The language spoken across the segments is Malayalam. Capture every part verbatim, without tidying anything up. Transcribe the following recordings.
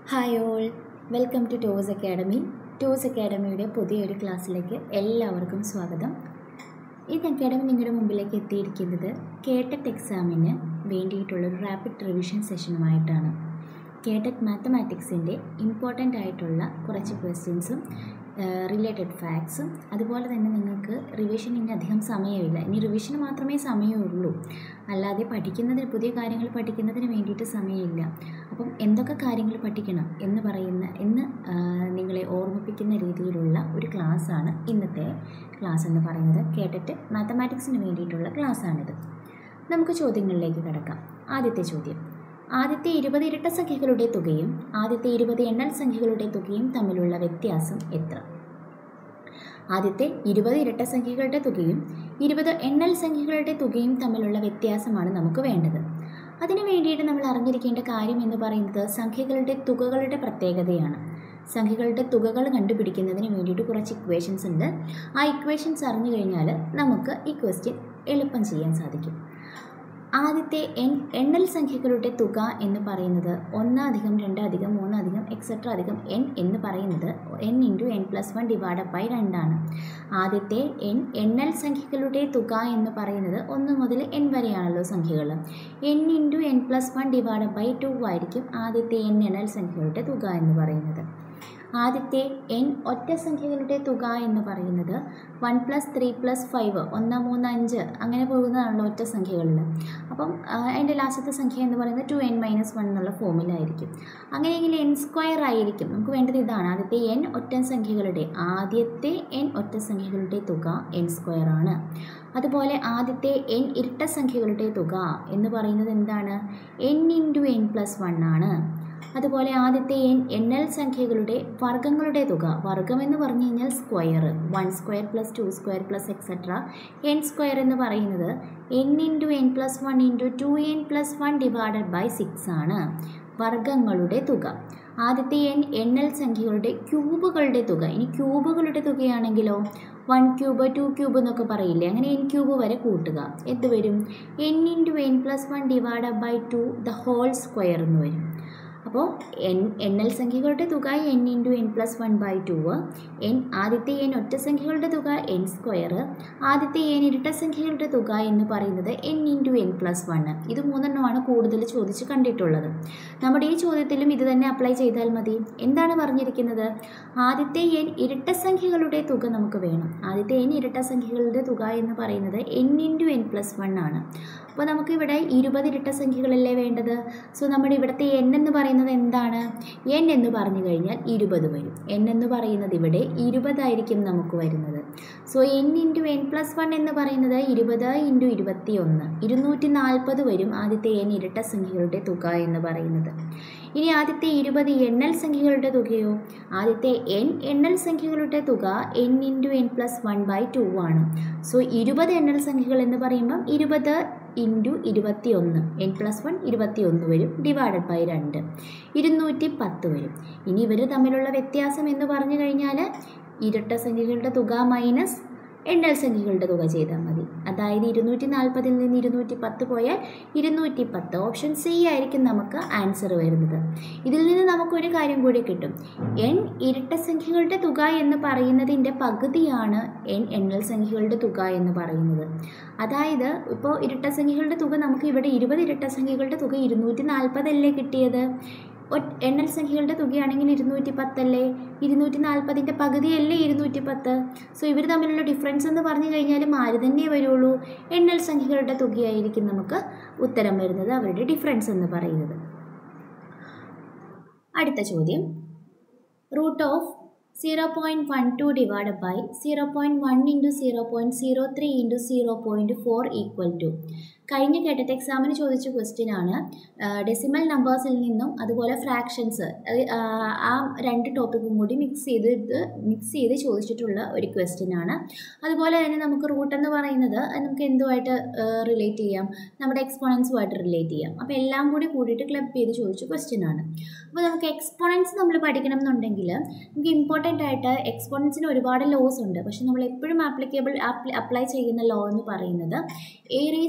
Hi all, welcome to Toss academy. Toss അക്കാഡമിയുടെ പുതിയൊരു ക്ലാസ്സിലേക്ക് എല്ലാവർക്കും സ്വാഗതം. ഈ അക്കാഡമി നിങ്ങളുടെ മുമ്പിലേക്ക് എത്തിയിരിക്കുന്നത് കേട്ടറ്റ് എക്സാമിന് വേണ്ടിയിട്ടുള്ളൊരു റാപ്പിഡ് റിവിഷൻ സെഷനുമായിട്ടാണ്. കേട്ടറ്റ് മാത്തമാറ്റിക്സിൻ്റെ ഇമ്പോർട്ടൻ്റ് ആയിട്ടുള്ള കുറച്ച് ക്വസ്റ്റ്യൻസും റിലേറ്റഡ് ഫാക്ട്സും അതുപോലെ തന്നെ നിങ്ങൾക്ക് റിവിഷനിന് അധികം സമയമില്ല. ഇനി റിവിഷന് മാത്രമേ സമയമുള്ളൂ, അല്ലാതെ പഠിക്കുന്നതിന് പുതിയ കാര്യങ്ങൾ പഠിക്കുന്നതിന് വേണ്ടിയിട്ട് സമയമില്ല. അപ്പം എന്തൊക്കെ കാര്യങ്ങൾ പഠിക്കണം എന്ന് പറയുന്ന എന്ന് നിങ്ങളെ ഓർമ്മിപ്പിക്കുന്ന രീതിയിലുള്ള ഒരു ക്ലാസ്സാണ് ഇന്നത്തെ ക്ലാസ് എന്ന് പറയുന്നത്. കേട്ടിട്ട് മാത്തമാറ്റിക്സിന് വേണ്ടിയിട്ടുള്ള ക്ലാസ്സാണിത്. നമുക്ക് ചോദ്യങ്ങളിലേക്ക് കിടക്കാം. ആദ്യത്തെ ചോദ്യം: ആദ്യത്തെ ഇരുപത് ഇരട്ട സംഖ്യകളുടെ തുകയും ആദ്യത്തെ ഇരുപത് എണ്ണൽ സംഖ്യകളുടെ തുകയും തമ്മിലുള്ള വ്യത്യാസം എത്ര? ആദ്യത്തെ ഇരുപത് ഇരട്ട സംഖ്യകളുടെ തുകയും ഇരുപത് എണ്ണൽ സംഖ്യകളുടെ തുകയും തമ്മിലുള്ള വ്യത്യാസമാണ് നമുക്ക് വേണ്ടത്. അതിനു വേണ്ടിയിട്ട് നമ്മൾ അറിഞ്ഞിരിക്കേണ്ട കാര്യം എന്ന് പറയുന്നത് സംഖ്യകളുടെ തുകകളുടെ പ്രത്യേകതയാണ്. സംഖ്യകളുടെ തുകകൾ കണ്ടുപിടിക്കുന്നതിന് വേണ്ടിയിട്ട് കുറച്ച് ഇക്വേഷൻസ് ഉണ്ട്. ആ ഇക്വേഷൻസ് അറിഞ്ഞു കഴിഞ്ഞാൽ നമുക്ക് ഈ ക്വസ്റ്റ്യൻ എളുപ്പം ചെയ്യാൻ സാധിക്കും. ആദ്യത്തെ എൻ എണ്ണൽ സംഖ്യകളുടെ തുക എന്ന് പറയുന്നത് ഒന്ന് അധികം രണ്ട് അധികം മൂന്ന് അധികം എക്സെട്ര അധികം എൻ എന്ന് പറയുന്നത് N into N plus one divide by രണ്ടാണ്. ആദ്യത്തെ എൻ എണ്ണൽ സംഖ്യകളുടെ തുക എന്ന് പറയുന്നത് ഒന്ന് മുതൽ എൻ വരെയാണല്ലോ സംഖ്യകൾ. N into N plus one divide by two ആയിരിക്കും ആദ്യത്തെ എൻ എണ്ണൽ സംഖ്യകളുടെ തുക എന്ന് പറയുന്നത്. ആദ്യത്തെ എൻ ഒറ്റ സംഖ്യകളുടെ തുക എന്ന് പറയുന്നത് one plus three plus five ഒന്ന് മൂന്ന് അഞ്ച് അങ്ങനെ പോകുന്നതാണല്ലോ ഒറ്റ സംഖ്യകളിൽ. അപ്പം അതിൻ്റെ ലാസ്റ്റത്തെ സംഖ്യ എന്ന് പറയുന്നത് ടു എൻ മൈനസ് വൺ എന്നുള്ള ഫോമിലായിരിക്കും. അങ്ങനെയെങ്കിൽ എൻ സ്ക്വയർ ആയിരിക്കും. നമുക്ക് വേണ്ടത് ഇതാണ്. ആദ്യത്തെ എൻ ഒറ്റ സംഖ്യകളുടെ ആദ്യത്തെ എൻ ഒറ്റ സംഖ്യകളുടെ തുക എൻ സ്ക്വയർ ആണ്. അതുപോലെ ആദ്യത്തെ എൻ ഇരട്ട സംഖ്യകളുടെ തുക എന്ന് പറയുന്നത് എന്താണ്? N into N plus one ആണ്. അതുപോലെ ആദ്യത്തെ എൻ എണ്ണൽ സംഖ്യകളുടെ വർഗ്ഗങ്ങളുടെ തുക, വർഗ്ഗം എന്ന് പറഞ്ഞു കഴിഞ്ഞാൽ square, one square plus two square plus etcetera. N square എന്ന് പറയുന്നത് N into N plus one into two N plus one divided by six ആണ് വർഗ്ഗങ്ങളുടെ തുക. ആദ്യത്തെ എൻ എണ്ണൽ സംഖ്യകളുടെ ക്യൂബുകളുടെ തുക. ഇനി ക്യൂബുകളുടെ തുകയാണെങ്കിലോ വൺ ക്യൂബ് ടു ക്യൂബ് എന്നൊക്കെ പറയില്ലേ, അങ്ങനെ എൻ ക്യൂബ് വരെ കൂട്ടുക. എന്ത് വരും? N into N plus one divided by two the whole square എന്ന് വരും. അപ്പോൾ എൻ എണ്ണൽ സംഖ്യകളുടെ തുക N into N plus one by two, N ആദ്യത്തെ എൻ ഒറ്റ സംഖ്യകളുടെ തുക എൻ സ്ക്വയർ, ആദ്യത്തെ എൻ ഇരട്ട സംഖ്യകളുടെ തുക എന്ന് പറയുന്നത് N into N plus one. ഇത് മൂന്നെണ്ണമാണ് കൂടുതൽ ചോദിച്ച് കണ്ടിട്ടുള്ളത്. നമ്മുടെ ഈ ചോദ്യത്തിലും ഇത് തന്നെ അപ്ലൈ ചെയ്താൽ മതി. എന്താണ് പറഞ്ഞിരിക്കുന്നത്? ആദ്യത്തെ എൻ ഇരട്ട സംഖ്യകളുടെ തുക നമുക്ക് വേണം. ആദ്യത്തെ എൻ ഇരട്ട സംഖ്യകളുടെ തുക എന്ന് പറയുന്നത് N into N plus one ആണ്. അപ്പോൾ നമുക്കിവിടെ ഇരുപത് ഇരട്ട സംഖ്യകളല്ലേ വേണ്ടത്. സോ നമ്മുടെ ഇവിടുത്തെ എൻ എന്ന് പറയുന്നത് എന്താണ്? എൻ എന്ന് പറഞ്ഞു കഴിഞ്ഞാൽ ഇരുപത് വരും. എൻ എന്ന് പറയുന്നത് ഇവിടെ ഇരുപതായിരിക്കും നമുക്ക് വരുന്നത്. So N into N plus one എന്ന് പറയുന്നത് ഇരുപത് ഇൻറ്റു ഇരുപത്തി ഒന്ന് ഇരുന്നൂറ്റി നാൽപ്പത് വരും ആദ്യത്തെ എൻ ഇരട്ട സംഖ്യകളുടെ തുക എന്ന് പറയുന്നത്. ഇനി ആദ്യത്തെ ഇരുപത് എണ്ണൽ സംഖ്യകളുടെ തുകയോ? ആദ്യത്തെ എൻ എണ്ണൽ സംഖ്യകളുടെ തുക N into N plus one by two ആണ്. സോ ഇരുപത് എണ്ണൽ സംഖ്യകൾ എന്ന് പറയുമ്പം ഇരുപത് ഇൻറ്റു ഇരുപത്തി ഒന്ന് എൻ പ്ലസ് വൺ ഇരുപത്തി ഒന്ന് വരും ഡിവൈഡഡ് ബൈ രണ്ട് ഇരുന്നൂറ്റി പത്ത് വരും. ഇനി ഇവർ തമ്മിലുള്ള വ്യത്യാസം എന്ന് പറഞ്ഞു കഴിഞ്ഞാൽ ഇരട്ട സംഖ്യകളുടെ തുക മൈനസ് എണ്ണൽ സംഖ്യകളുടെ തുക ചെയ്താൽ മതി. അതായത് ഇരുന്നൂറ്റി നാൽപ്പതിൽ നിന്ന് ഇരുന്നൂറ്റി പത്ത് പോയാൽ ഇരുന്നൂറ്റി പത്ത്. ഓപ്ഷൻ സി ആയിരിക്കും നമുക്ക് ആൻസർ വരുന്നത്. ഇതിൽ നിന്ന് നമുക്കൊരു കാര്യം കൂടി കിട്ടും. എൻ ഇരട്ട സംഖ്യകളുടെ തുക എന്ന് പറയുന്നതിൻ്റെ പകുതിയാണ് എൻ എണ്ണൽ സംഖ്യകളുടെ തുക എന്ന് പറയുന്നത്. അതായത് ഇപ്പോൾ ഇരട്ട സംഖ്യകളുടെ തുക നമുക്ക് ഇവിടെ ഇരുപത് ഇരട്ട സംഖ്യകളുടെ തുക ഇരുന്നൂറ്റി നാൽപ്പതല്ലേ കിട്ടിയത്. എണ്ണൽ സംഖ്യകളുടെ തുകയാണെങ്കിൽ ഇരുന്നൂറ്റി പത്തല്ലേ. ഇരുന്നൂറ്റി നാൽപ്പതിൻ്റെ പകുതിയല്ലേ ഇരുന്നൂറ്റി പത്ത്. സോ ഇവർ തമ്മിലുള്ള ഡിഫറൻസ് എന്ന് പറഞ്ഞു കഴിഞ്ഞാലും ആര് തന്നെ വരുള്ളൂ? എണ്ണൽ സംഖ്യകളുടെ തുകയായിരിക്കും നമുക്ക് ഉത്തരം വരുന്നത്, അവരുടെ ഡിഫറൻസ് എന്ന് പറയുന്നത്. അടുത്ത ചോദ്യം: root of zero point one two divide by zero point one into zero point zero three into zero point four equal to. കഴിഞ്ഞ കേട്ടറ്റ് എക്സാമിന് ചോദിച്ച ക്വസ്റ്റ്യൻ ആണ്. ഡെസിമൽ നമ്പേഴ്സിൽ നിന്നും അതുപോലെ ഫ്രാക്ഷൻസ്, ആ രണ്ട് ടോപ്പിക്കും കൂടി മിക്സ് ചെയ്ത് മിക്സ് ചെയ്ത് ചോദിച്ചിട്ടുള്ള ഒരു ക്വസ്റ്റ്യൻ ആണ്. അതുപോലെ തന്നെ നമുക്ക് റൂട്ട് എന്ന് പറയുന്നത് നമുക്ക് എന്തുമായിട്ട് റിലേറ്റ് ചെയ്യാം? നമ്മുടെ എക്സ്പോണൻസുമായിട്ട് റിലേറ്റ് ചെയ്യാം. അപ്പോൾ എല്ലാം കൂടി കൂടിയിട്ട് ക്ലബ് ചെയ്ത് ചോദിച്ച ക്വസ്റ്റ്യൻ ആണ്. അപ്പോൾ നമുക്ക് എക്സ്പോണൻസ് നമ്മൾ പഠിക്കണം എന്നുണ്ടെങ്കിൽ നമുക്ക് ഇമ്പോർട്ടൻ്റ് ആയിട്ട് എക്സ്പോണൻസിന് ഒരുപാട് ലോസ് ഉണ്ട്. പക്ഷെ നമ്മൾ എപ്പോഴും ആപ്ലിക്കബിൾ അപ്ലൈ ചെയ്യുന്ന ലോ എന്ന് പറയുന്നത് A raise to M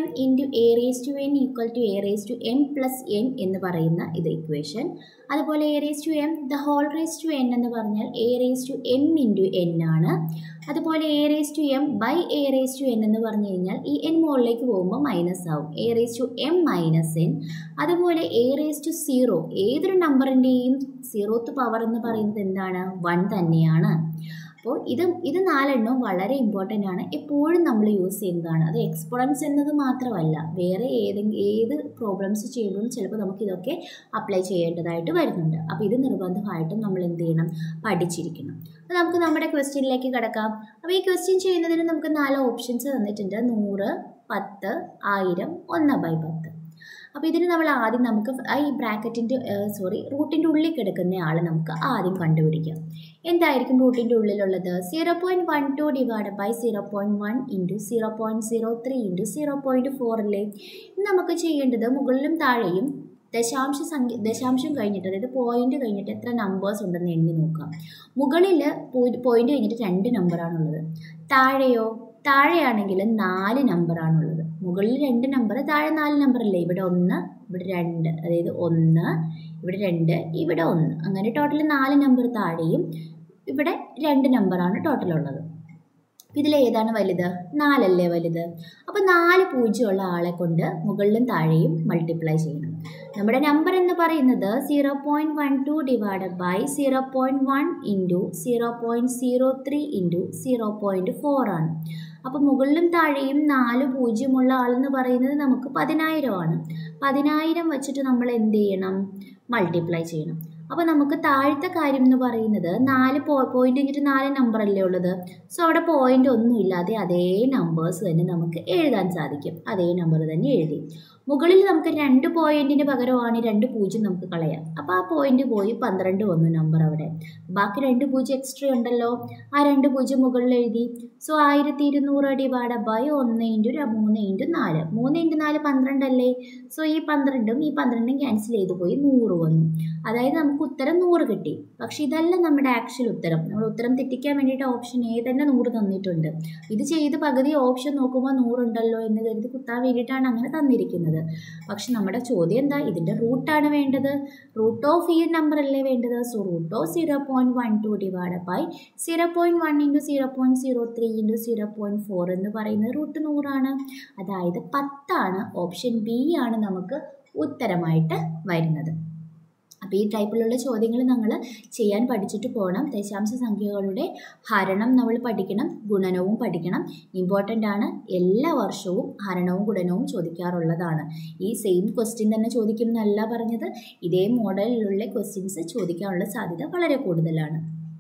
M into A raise to N equal to A raise to M plus N എന്ന് പറയുന്ന ഇത് ഇക്വേഷൻ. അതുപോലെ A raise to M the whole raise to N എന്ന് പറഞ്ഞാൽ A raise to M into N ആണ്. അതുപോലെ A raise to M by A raise to N എന്ന് പറഞ്ഞു കഴിഞ്ഞാൽ ഈ എൻ മുകളിലേക്ക് പോകുമ്പോൾ മൈനസ് ആവും, A raise to M minus N. അതുപോലെ എ റേസ് ടു സീറോ, ഏതൊരു നമ്പറിൻ്റെയും സീറോത്ത് പവർ എന്ന് പറയുന്നത് എന്താണ്? വൺ തന്നെയാണ്. അപ്പോൾ ഇത് ഇത് നാലെണ്ണവും വളരെ ഇമ്പോർട്ടൻ്റ് ആണ്, എപ്പോഴും നമ്മൾ യൂസ് ചെയ്യുന്നതാണ്. അത് എക്സ്പോണൻസ് എന്നത് മാത്രമല്ല, വേറെ ഏതെങ്കിലും ഏത് പ്രോബ്ലംസ് ചെയ്യുമ്പോഴും ചിലപ്പോൾ നമുക്കിതൊക്കെ അപ്ലൈ ചെയ്യേണ്ടതായിട്ട് വരുന്നുണ്ട്. അപ്പോൾ ഇത് നിർബന്ധമായിട്ടും നമ്മൾ എന്ത് ചെയ്യണം? പഠിച്ചിരിക്കണം. അപ്പോൾ നമുക്ക് നമ്മുടെ ക്വസ്റ്റ്യനിലേക്ക് കിടക്കാം. അപ്പോൾ ഈ ക്വസ്റ്റ്യൻ ചെയ്യുന്നതിന് നമുക്ക് നാല് ഓപ്ഷൻസ് തന്നിട്ടുണ്ട്: നൂറ്, പത്ത്, ആയിരം, ഒന്ന് ബൈ പത്ത്. അപ്പോൾ ഇതിന് നമ്മൾ ആദ്യം നമുക്ക് ഈ ബ്രാക്കറ്റിൻ്റെ സോറി റൂട്ടിൻ്റെ ഉള്ളിൽ കിടക്കുന്ന ആൾ നമുക്ക് ആദ്യം കണ്ടുപിടിക്കാം. എന്തായിരിക്കും റൂട്ടിൻ്റെ ഉള്ളിലുള്ളത്? Zero point one two divide by zero point one into zero point zero three into zero point four അല്ലേ? നമുക്ക് ചെയ്യേണ്ടത് മുകളിലും താഴെയും ദശാംശ സംഖ്യ ദശാംശം കഴിഞ്ഞിട്ട്, അതായത് പോയിന്റ് കഴിഞ്ഞിട്ട് എത്ര നമ്പേഴ്സ് ഉണ്ടെന്ന് എണ്ണി നോക്കാം. മുകളിൽ പോയിന്റ് കഴിഞ്ഞിട്ട് രണ്ട് നമ്പറാണുള്ളത്. താഴെയോ? താഴെയാണെങ്കിൽ നാല് നമ്പറാണുള്ളത്. മുകളിൽ രണ്ട് നമ്പർ, താഴെ നാല് നമ്പർ അല്ലേ? ഇവിടെ ഒന്ന്, ഇവിടെ രണ്ട്, അതായത് ഒന്ന്, ഇവിടെ രണ്ട്, ഇവിടെ ഒന്ന്, അങ്ങനെ ടോട്ടൽ നാല് നമ്പർ താഴെയും ഇവിടെ രണ്ട് നമ്പറാണ് ടോട്ടലുള്ളത്. ഇതിൽ ഏതാണ് വലുത്? നാലല്ലേ വലുത്. അപ്പോൾ നാല് പൂജ്യമുള്ള ആളെ കൊണ്ട് മുകളിലും താഴെയും മൾട്ടിപ്ലൈ ചെയ്യണം. നമ്മുടെ നമ്പർ എന്ന് പറയുന്നത് zero point one two divide by zero point one into zero point zero three into zero point four ആണ്. അപ്പോൾ മുകളിലും താഴെയും നാല് പൂജ്യമുള്ള ആളെന്ന് പറയുന്നത് നമുക്ക് പതിനായിരമാണ്. പതിനായിരം വെച്ചിട്ട് നമ്മൾ എന്ത് ചെയ്യണം? മൾട്ടിപ്ലൈ ചെയ്യണം. അപ്പോൾ നമുക്ക് താഴത്തെ കാര്യം എന്ന് പറയുന്നത് നാല് പോ പോയിന്റ് കഴിഞ്ഞിട്ട് നാല് നമ്പർ അല്ലേ ഉള്ളത്. സോ അവിടെ പോയിന്റ് ഒന്നും ഇല്ലാതെ അതേ നമ്പേഴ്സ് തന്നെ നമുക്ക് എഴുതാൻ സാധിക്കും. അതേ നമ്പർ തന്നെ എഴുതി. മുകളിൽ നമുക്ക് രണ്ട് പോയിന്റിന് പകരമാണ് രണ്ട് പൂജ്യം നമുക്ക് കളയാം. അപ്പോൾ ആ പോയിന്റ് പോയി പന്ത്രണ്ട് വന്നു നമ്പർ അവിടെ. ബാക്കി രണ്ട് പൂജ്യം എക്സ്ട്രാ ഉണ്ടല്ലോ, ആ രണ്ട് പൂജ്യം മുകളിൽ എഴുതി. സോ ആയിരത്തി ഇരുന്നൂറ് ഡിവൈഡ് ബൈ ഒന്ന് ഇൻറ്റു മൂന്ന് ഇൻറ്റു നാല്, മൂന്ന് ഇൻറ്റു നാല് പന്ത്രണ്ടല്ലേ. സോ ഈ പന്ത്രണ്ടും ഈ പന്ത്രണ്ടും ക്യാൻസൽ ചെയ്ത് പോയി നൂറ് വന്നു. അതായത് നമുക്ക് ഉത്തരം നൂറ് കിട്ടി. പക്ഷെ ഇതല്ല നമ്മുടെ ആക്ച്വൽ ഉത്തരം. നമ്മൾ ഉത്തരം തെറ്റിക്കാൻ വേണ്ടിയിട്ട് ഓപ്ഷൻ എ തന്നെ നൂറ് തന്നിട്ടുണ്ട്. ഇത് ചെയ്ത് പകുതി ഓപ്ഷൻ നോക്കുമ്പോൾ നൂറുണ്ടല്ലോ എന്ന് കരുതി കുത്താൻ വേണ്ടിയിട്ടാണ് അങ്ങനെ തന്നിരിക്കുന്നത്. പക്ഷെ നമ്മുടെ ചോദ്യം എന്താ? ഇതിൻ്റെ റൂട്ടാണ് വേണ്ടത്. റൂട്ട് ഓഫ് ഈ നമ്പർ അല്ലേ വേണ്ടത്. So root of zero point one two divide by zero point one into zero point zero three into zero point four എന്ന് പറയുന്നത് റൂട്ട് നൂറാണ്. അതായത് പത്താണ്. ഓപ്ഷൻ ബി ആണ് നമുക്ക് ഉത്തരമായിട്ട് വരുന്നത്. അപ്പോൾ ഈ ടൈപ്പിലുള്ള ചോദ്യങ്ങൾ നമ്മൾ ചെയ്യാൻ പഠിച്ചിട്ട് പോകണം. ദശാംശ സംഖ്യകളുടെ ഹരണം നമ്മൾ പഠിക്കണം, ഗുണനവും പഠിക്കണം. ഇമ്പോർട്ടൻ്റ് ആണ്. എല്ലാ വർഷവും ഹരണവും ഗുണനവും ചോദിക്കാറുള്ളതാണ്. ഈ സെയിം ക്വസ്റ്റ്യൻ തന്നെ ചോദിക്കും എന്നല്ല പറഞ്ഞത്. ഇതേ മോഡലിലുള്ള ക്വസ്റ്റ്യൻസ് ചോദിക്കാനുള്ള സാധ്യത വളരെ കൂടുതലാണ്.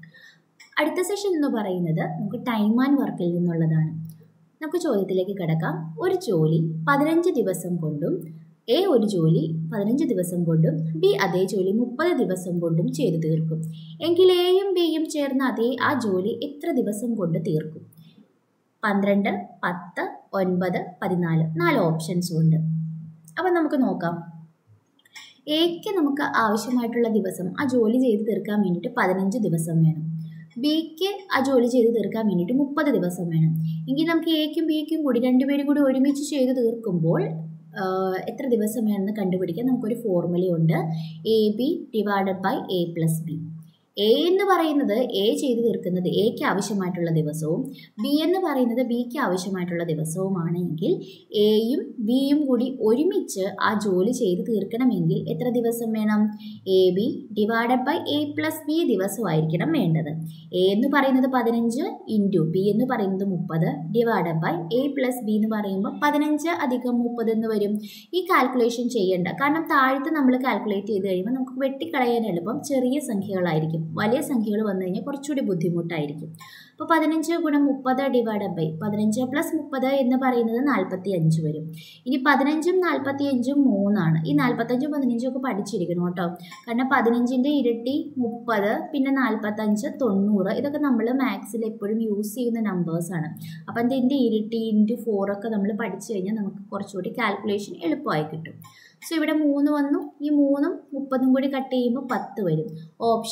അടുത്ത സെഷൻ എന്ന് പറയുന്നത് നമുക്ക് ടൈം ആൻഡ് വർക്കിൽ നിന്നുള്ളതാണ്. നമുക്ക് ചോദ്യത്തിലേക്ക് കിടക്കാം. ഒരു ജോലി പതിനഞ്ച് ദിവസം കൊണ്ടും എ ഒരു ജോലി പതിനഞ്ച് ദിവസം കൊണ്ടും ബി അതേ ജോലി മുപ്പത് ദിവസം കൊണ്ടും ചെയ്തു തീർക്കും എങ്കിൽ എയും ബിയും ചേർന്ന് അതേ ആ ജോലി എത്ര ദിവസം കൊണ്ട് തീർക്കും? പന്ത്രണ്ട്, പത്ത്, ഒൻപത്, പതിനാല്, നാല് ഓപ്ഷൻസും ഉണ്ട്. അപ്പം നമുക്ക് നോക്കാം. എക്ക് നമുക്ക് ആവശ്യമായിട്ടുള്ള ദിവസം ആ ജോലി ചെയ്ത് തീർക്കാൻ വേണ്ടിയിട്ട് പതിനഞ്ച് ദിവസം വേണം. ബിക്ക് ആ ജോലി ചെയ്ത് തീർക്കാൻ വേണ്ടിയിട്ട് മുപ്പത് ദിവസം വേണം. എങ്കിൽ നമുക്ക് എക്കും ബിക്കും കൂടി രണ്ടുപേരും കൂടി ഒരുമിച്ച് ചെയ്ത് തീർക്കുമ്പോൾ എത്ര ദിവസം വേണമെന്ന് കണ്ടുപിടിക്കാൻ നമുക്കൊരു ഫോർമുലയുണ്ട്. A B divided by A plus B. A എന്ന് പറയുന്നത് എ ചെയ്ത് തീർക്കുന്നത് എക്ക് ആവശ്യമായിട്ടുള്ള ദിവസവും ബി എന്ന് പറയുന്നത് ബിക്ക് ആവശ്യമായിട്ടുള്ള ദിവസവുമാണെങ്കിൽ എയും ബിയും കൂടി ഒരുമിച്ച് ആ ജോലി ചെയ്ത് തീർക്കണമെങ്കിൽ എത്ര ദിവസം വേണം? A B divided by A plus B ദിവസമായിരിക്കണം വേണ്ടത്. എ എന്ന് പറയുന്നത് പതിനഞ്ച് ഇൻറ്റു ബി എന്ന് പറയുന്നത് മുപ്പത് divided by A plus B എന്ന് പറയുമ്പോൾ പതിനഞ്ച് അധികം മുപ്പത് എന്ന് വരും. ഈ കാൽക്കുലേഷൻ ചെയ്യേണ്ട, കാരണം താഴത്ത് നമ്മൾ കാൽക്കുലേറ്റ് ചെയ്ത് കഴിയുമ്പോൾ നമുക്ക് വെട്ടിക്കളയാൻ എളുപ്പം ചെറിയ സംഖ്യകളായിരിക്കും. വലിയ സംഖ്യകൾ വന്നു കഴിഞ്ഞാൽ കുറച്ചുകൂടി ബുദ്ധിമുട്ടായിരിക്കും. അപ്പോൾ പതിനഞ്ച് ഗുണം മുപ്പത് ഡിവൈഡ് ബൈ പതിനഞ്ച് പ്ലസ് മുപ്പത് എന്ന് പറയുന്നത് നാൽപ്പത്തി അഞ്ച് വരും. ഇനി പതിനഞ്ചും നാൽപ്പത്തി അഞ്ചും മൂന്നാണ്. ഈ നാൽപ്പത്തഞ്ചും പതിനഞ്ചും ഒക്കെ പഠിച്ചിരിക്കണം കേട്ടോ. കാരണം പതിനഞ്ചിൻ്റെ ഇരട്ടി മുപ്പത്, പിന്നെ നാൽപ്പത്തഞ്ച്, തൊണ്ണൂറ്, ഇതൊക്കെ നമ്മൾ മാത്സിൽ എപ്പോഴും യൂസ് ചെയ്യുന്ന നമ്പേഴ്സാണ്. അപ്പം ഇതിൻ്റെ ഇരട്ടി ഇൻറ്റു ഫോറൊക്കെ നമ്മൾ പഠിച്ചു കഴിഞ്ഞാൽ നമുക്ക് കുറച്ചുകൂടി കാൽക്കുലേഷൻ എളുപ്പമായി കിട്ടും. സോ ഇവിടെ മൂന്ന് വന്നു. ഈ മൂന്നും മുപ്പതും കൂടി കട്ട് ചെയ്യുമ്പോൾ പത്ത് വരും. ഓപ്ഷൻ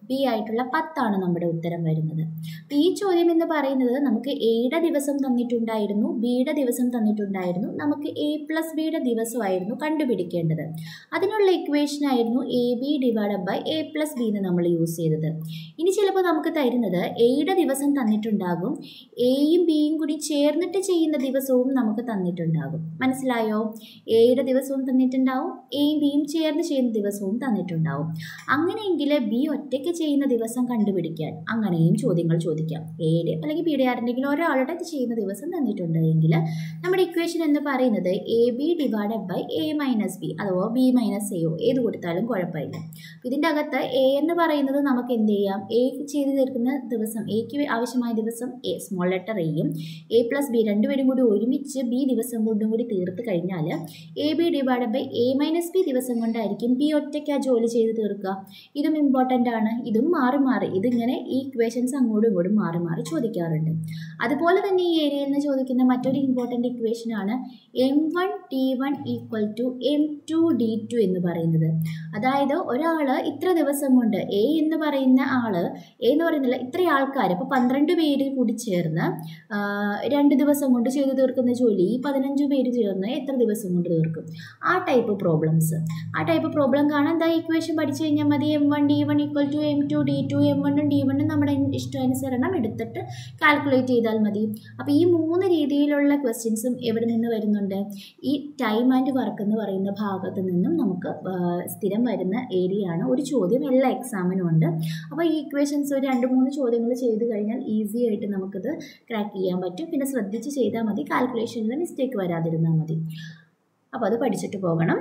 ബി ആയിട്ടുള്ള പത്താണ് നമ്മുടെ ഉത്തരം വരുന്നത്. അപ്പോൾ ഈ ചോദ്യം എന്ന് പറയുന്നത് നമുക്ക് എയുടെ ദിവസം തന്നിട്ടുണ്ടായിരുന്നു, ബിയുടെ ദിവസം തന്നിട്ടുണ്ടായിരുന്നു, നമുക്ക് എ പ്ലസ് ബിയുടെ ദിവസമായിരുന്നു കണ്ടുപിടിക്കേണ്ടത്. അതിനുള്ള ഇക്വേഷൻ ആയിരുന്നു A B divide by A plus B എന്ന് നമ്മൾ യൂസ് ചെയ്തത്. ഇനി ചിലപ്പോൾ നമുക്ക് തരുന്നത് എയുടെ ദിവസം തന്നിട്ടുണ്ടാകും, എയും ബിയും കൂടി ചേർന്നിട്ട് ചെയ്യുന്ന ദിവസവും നമുക്ക് തന്നിട്ടുണ്ടാകും. മനസ്സിലായോ? എയുടെ ദിവസവും തന്നിട്ടുണ്ടാവും, എയും ബിയും ചേർന്ന് ചെയ്യുന്ന ദിവസവും തന്നിട്ടുണ്ടാവും. അങ്ങനെയെങ്കിൽ ബി ഒറ്റയ്ക്ക് ചെയ്യുന്ന ദിവസം കണ്ടുപിടിക്കാൻ അങ്ങനെയും ചോദ്യങ്ങൾ ചോദിക്കാം. എയുടെ അല്ലെങ്കിൽ ബിയുടെ ആരുടെയെങ്കിലും ഒരാളുടെ ചെയ്യുന്ന ദിവസം തന്നിട്ടുണ്ട് എങ്കിൽ നമ്മുടെ ഇക്വേഷൻ എന്ന് പറയുന്നത് A B divide by A minus B അഥവാ ബി മൈനസ് എയോ ഏത് കൊടുത്താലും കുഴപ്പമില്ല. ഇതിൻ്റെ അകത്ത് എ എന്ന് പറയുന്നത് നമുക്ക് എന്ത് ചെയ്യാം, എ ചെയ്ത് തീർക്കുന്ന ദിവസം, എക്ക് ആവശ്യമായ ദിവസം എ സ്മോൾ ലെറ്റർ എയും എ പ്ലസ് ബി രണ്ടുപേരും കൂടി ഒരുമിച്ച് ബി ദിവസം കൊണ്ടും കൂടി തീർത്ത് കഴിഞ്ഞാൽ A B divide by A minus B ദിവസം കൊണ്ടായിരിക്കും ബി ഒറ്റയ്ക്ക് ആ ജോലി ചെയ്ത് തീർക്കുക. ഇതും ഇമ്പോർട്ടൻ്റ് ആണ്. ഇതും മാറി മാറി ഇതിങ്ങനെ ഈ ഇക്വേഷൻസ് അങ്ങോട്ടും ഇങ്ങോട്ടും മാറി മാറി ചോദിക്കാറുണ്ട്. അതുപോലെ തന്നെ ഈ ഏരിയയിൽ നിന്ന് ചോദിക്കുന്ന മറ്റൊരു ഇമ്പോർട്ടൻ്റ് ഇക്വേഷനാണ് M one T one equal to M two D two എന്ന് പറയുന്നത്. അതായത് ഒരാൾ ഇത്ര ദിവസം കൊണ്ട് എ എന്ന് പറയുന്ന ആൾ എ എന്ന് പറയുന്നില്ല ഇത്ര ആൾക്കാർ ഇപ്പോൾ പന്ത്രണ്ട് പേര് കൂടി ചേർന്ന് രണ്ട് ദിവസം കൊണ്ട് ചെയ്തു തീർക്കുന്ന ജോലി ഈ പതിനഞ്ച് പേര് ചേർന്ന് എത്ര ദിവസം കൊണ്ട് തീർക്കും? ആ ടൈപ്പ് പ്രോബ്ലംസ് ആ ടൈപ്പ് പ്രോബ്ലം കാണാൻ എന്താ ഇക്വേഷൻ പഠിച്ചു കഴിഞ്ഞാൽ മതി. M one D one equal to M two D two M വണ്ണും ഡി വണ്ണും നമ്മുടെ ഇഷ്ടാനുസരണം എടുത്തിട്ട് കാൽക്കുലേറ്റ് ചെയ്താൽ മതി. അപ്പോൾ ഈ മൂന്ന് രീതിയിലുള്ള ക്വസ്റ്റ്യൻസും എവിടെ നിന്ന് വരുന്നുണ്ട്? ഈ ടൈം ആൻഡ് വർക്ക് എന്ന് പറയുന്ന ഭാഗത്ത് നിന്നും നമുക്ക് സ്ഥിരം വരുന്ന ഏരിയ ആണ്. ഒരു ചോദ്യം എല്ലാ എക്സാമിനും ഉണ്ട്. അപ്പോൾ ഈ ഇക്വേഷൻസ് ഒരു രണ്ട് മൂന്ന് ചോദ്യങ്ങൾ ചെയ്ത് കഴിഞ്ഞാൽ ഈസി ആയിട്ട് നമുക്കിത് ക്രാക്ക് ചെയ്യാൻ പറ്റും. പിന്നെ ശ്രദ്ധിച്ച് ചെയ്താൽ മതി, കാൽക്കുലേഷനിൽ മിസ്റ്റേക്ക് വരാതിരുന്നാൽ മതി. അപ്പോൾ അത് പഠിച്ചിട്ട് പോകണം.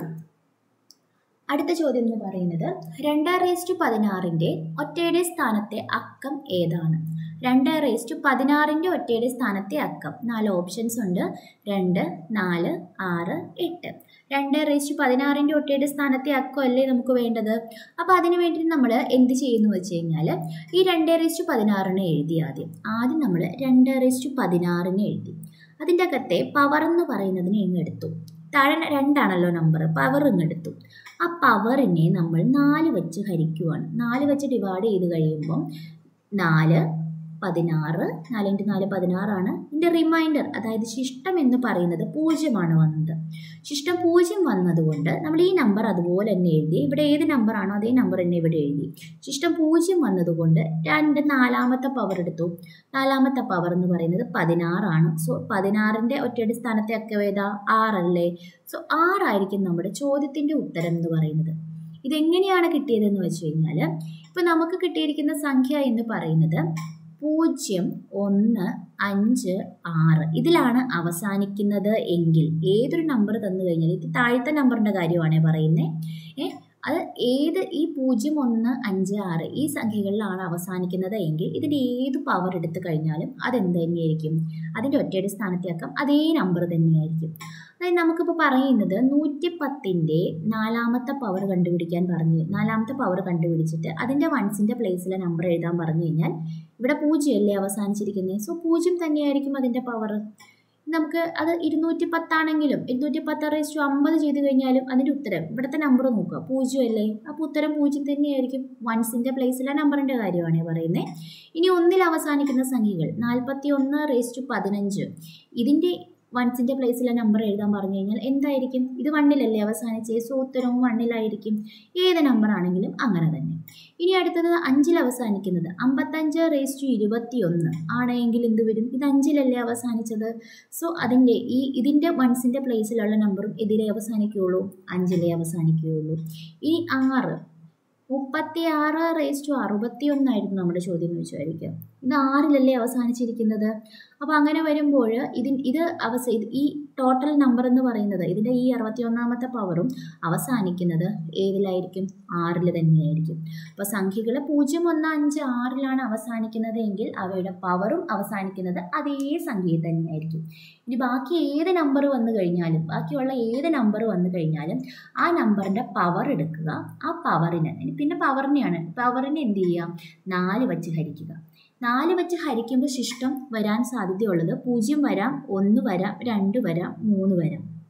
അടുത്ത ചോദ്യം എന്ന് പറയുന്നത് രണ്ട് റേസ് ടു പതിനാറിൻ്റെ ഒറ്റയുടെ സ്ഥാനത്തെ അക്കം ഏതാണ്? രണ്ട് റേസ് ടു പതിനാറിൻ്റെ ഒറ്റയുടെ സ്ഥാനത്തെ അക്കം നാല് ഓപ്ഷൻസ് ഉണ്ട്. രണ്ട്, നാല്, ആറ്, എട്ട്. രണ്ട് റേസ് ടു പതിനാറിൻ്റെ ഒറ്റയുടെ സ്ഥാനത്തെ അക്കം അല്ലേ നമുക്ക് വേണ്ടത്. അപ്പോൾ അതിന് വേണ്ടിയിട്ട് നമ്മൾ എന്ത് ചെയ്യുന്നു വെച്ച് കഴിഞ്ഞാൽ ഈ രണ്ട് റേസ് ടു പതിനാറിനെ എഴുതി ആദ്യം ആദ്യം നമ്മൾ രണ്ട് റേസ് ടു പതിനാറിനെ എഴുതി. അതിൻ്റെ അകത്തെ പവർ എന്ന് പറയുന്നതിനെ ഇങ്ങെടുത്തു. താഴെ രണ്ടാണല്ലോ നമ്പർ, പവർ ഇങ്ങെടുത്തു. ആ പവറിനെ നമ്മൾ നാല് വെച്ച് ഹരിക്കുവാണ്. നാല് വെച്ച് ഡിവൈഡ് ചെയ്ത് കഴിയുമ്പം നാല് പതിനാറ്, നാല് ഇൻറ്റു നാല് പതിനാറാണ്. ഇതിൻ്റെ റിമൈൻഡർ അതായത് ശിഷ്ടം എന്ന് പറയുന്നത് പൂജ്യമാണ് വന്നത്. ശിഷ്ടം പൂജ്യം വന്നതുകൊണ്ട് നമ്മൾ ഈ നമ്പർ അതുപോലെ തന്നെ എഴുതി. ഇവിടെ ഏത് നമ്പറാണോ അതേ നമ്പർ തന്നെ ഇവിടെ എഴുതി. ശിഷ്ടം പൂജ്യം വന്നതുകൊണ്ട് രണ്ട് നാലാമത്തെ പവർ എടുത്തു. നാലാമത്തെ പവർ എന്ന് പറയുന്നത് പതിനാറാണ്. സോ പതിനാറിൻ്റെ ഒറ്റയുടെ സ്ഥാനത്തെ ഒക്കെ ഏതാ? ആറല്ലേ. സോ ആറായിരിക്കും നമ്മുടെ ചോദ്യത്തിൻ്റെ ഉത്തരം എന്ന് പറയുന്നത്. ഇതെങ്ങനെയാണ് കിട്ടിയതെന്ന് വെച്ച് കഴിഞ്ഞാൽ ഇപ്പോൾ നമുക്ക് കിട്ടിയിരിക്കുന്ന സംഖ്യ എന്ന് പറയുന്നത് പൂജ്യം, ഒന്ന്, അഞ്ച്, ആറ് ഇതിലാണ് അവസാനിക്കുന്നത് എങ്കിൽ ഏതൊരു നമ്പർ തന്നു കഴിഞ്ഞാൽ ഇത് താഴത്തെ നമ്പറിൻ്റെ കാര്യമാണ് പറയുന്നത്. ഏ അത് ഏത് ഈ പൂജ്യം, ഒന്ന്, അഞ്ച്, ആറ് ഈ സംഖ്യകളിലാണ് അവസാനിക്കുന്നത് എങ്കിൽ ഇതിൻ്റെ ഏത് പവർ എടുത്തു കഴിഞ്ഞാലും അതെന്ത് തന്നെയായിരിക്കും? അതിൻ്റെ ഒറ്റയുടെ സ്ഥാനത്തേക്കാം അതേ നമ്പർ തന്നെയായിരിക്കും. അതായത് നമുക്കിപ്പോൾ പറയുന്നത് നൂറ്റി പത്തിൻ്റെ നാലാമത്തെ പവർ കണ്ടുപിടിക്കാൻ പറഞ്ഞു. നാലാമത്തെ പവർ കണ്ടുപിടിച്ചിട്ട് അതിൻ്റെ വൺസിൻ്റെ പ്ലേസിലെ നമ്പർ എഴുതാൻ പറഞ്ഞു കഴിഞ്ഞാൽ ഇവിടെ പൂജ്യം അല്ലേ അവസാനിച്ചിരിക്കുന്നത്. സോ പൂജ്യം തന്നെയായിരിക്കും അതിൻ്റെ പവർ. നമുക്ക് അത് ഇരുന്നൂറ്റി പത്താണെങ്കിലും ഇരുന്നൂറ്റി പത്ത് റേസ് ടു അമ്പത് ചെയ്ത് കഴിഞ്ഞാലും അതിൻ്റെ ഉത്തരം ഇവിടുത്തെ നമ്പർ നോക്കുക പൂജ്യം അല്ലേ. അപ്പോൾ ഉത്തരം പൂജ്യം തന്നെയായിരിക്കും. വൺസിൻ്റെ പ്ലേസിലെ നമ്പറിൻ്റെ കാര്യമാണ് പറയുന്നത്. ഇനി ഒന്നിൽ അവസാനിക്കുന്ന സംഖ്യകൾ നാൽപ്പത്തി ഒന്ന് റേസ് ടു പതിനഞ്ച് ഇതിൻ്റെ വൺസിൻ്റെ പ്ലേസിലെ നമ്പർ എഴുതാൻ പറഞ്ഞു കഴിഞ്ഞാൽ എന്തായിരിക്കും? ഇത് വണ്ണിലല്ലേ അവസാനിച്ചേ. സോ ഉത്തരവും വണ്ണിലായിരിക്കും. ഏത് നമ്പർ ആണെങ്കിലും അങ്ങനെ തന്നെ. ഇനി അടുത്തത് അഞ്ചിൽ അവസാനിക്കുന്നത് അമ്പത്തഞ്ച് റേസ് ടു ഇരുപത്തി ഒന്ന് ആണെങ്കിൽ എന്ത് വരും? ഇത് അഞ്ചിലല്ലേ അവസാനിച്ചത്. സോ അതിൻ്റെ ഈ ഇതിൻ്റെ വൺസിൻ്റെ പ്ലേസിലുള്ള നമ്പറും എതിരെ അവസാനിക്കുകയുള്ളൂ, അഞ്ചിലേ അവസാനിക്കുകയുള്ളൂ. ഇനി ആറ് മുപ്പത്തി ആറ് റേസ് ടു അറുപത്തി ഒന്നായിരുന്നു നമ്മുടെ ചോദ്യം എന്ന് വിചാരിക്കുക. ഇത് ആറിലല്ലേ അവസാനിച്ചിരിക്കുന്നത്. അപ്പോൾ അങ്ങനെ വരുമ്പോൾ ഇതിൻ ഇത് അവസ ഈ ടോട്ടൽ നമ്പർ എന്ന് പറയുന്നത് ഇതിൻ്റെ ഈ അറുപത്തി ഒന്നാമത്തെ പവറും അവസാനിക്കുന്നത് ഏതിലായിരിക്കും? ആറിൽ തന്നെയായിരിക്കും. അപ്പോൾ സംഖ്യകൾ പൂജ്യം, ഒന്ന്, അഞ്ച്, ആറിലാണ് അവസാനിക്കുന്നത് എങ്കിൽ അവയുടെ പവറും അവസാനിക്കുന്നത് അതേ സംഖ്യയിൽ തന്നെയായിരിക്കും. ഇനി ബാക്കി ഏത് നമ്പർ വന്നു കഴിഞ്ഞാലും ബാക്കിയുള്ള ഏത് നമ്പർ വന്നു കഴിഞ്ഞാലും ആ നമ്പറിൻ്റെ പവർ എടുക്കുക. ആ പവറിന് പിന്നെ പവറിനെയാണ് പവറിനെ എന്ത് ചെയ്യുക? നാല് വച്ച് ഹരിക്കുക. നാല് വെച്ച് ഹരിക്കുമ്പോൾ ശിഷ്ടം വരാൻ സാധ്യതയുള്ളത് പൂജ്യം വരാം, ഒന്ന് വരാം, രണ്ട് വരാം, മൂന്ന് വരാം.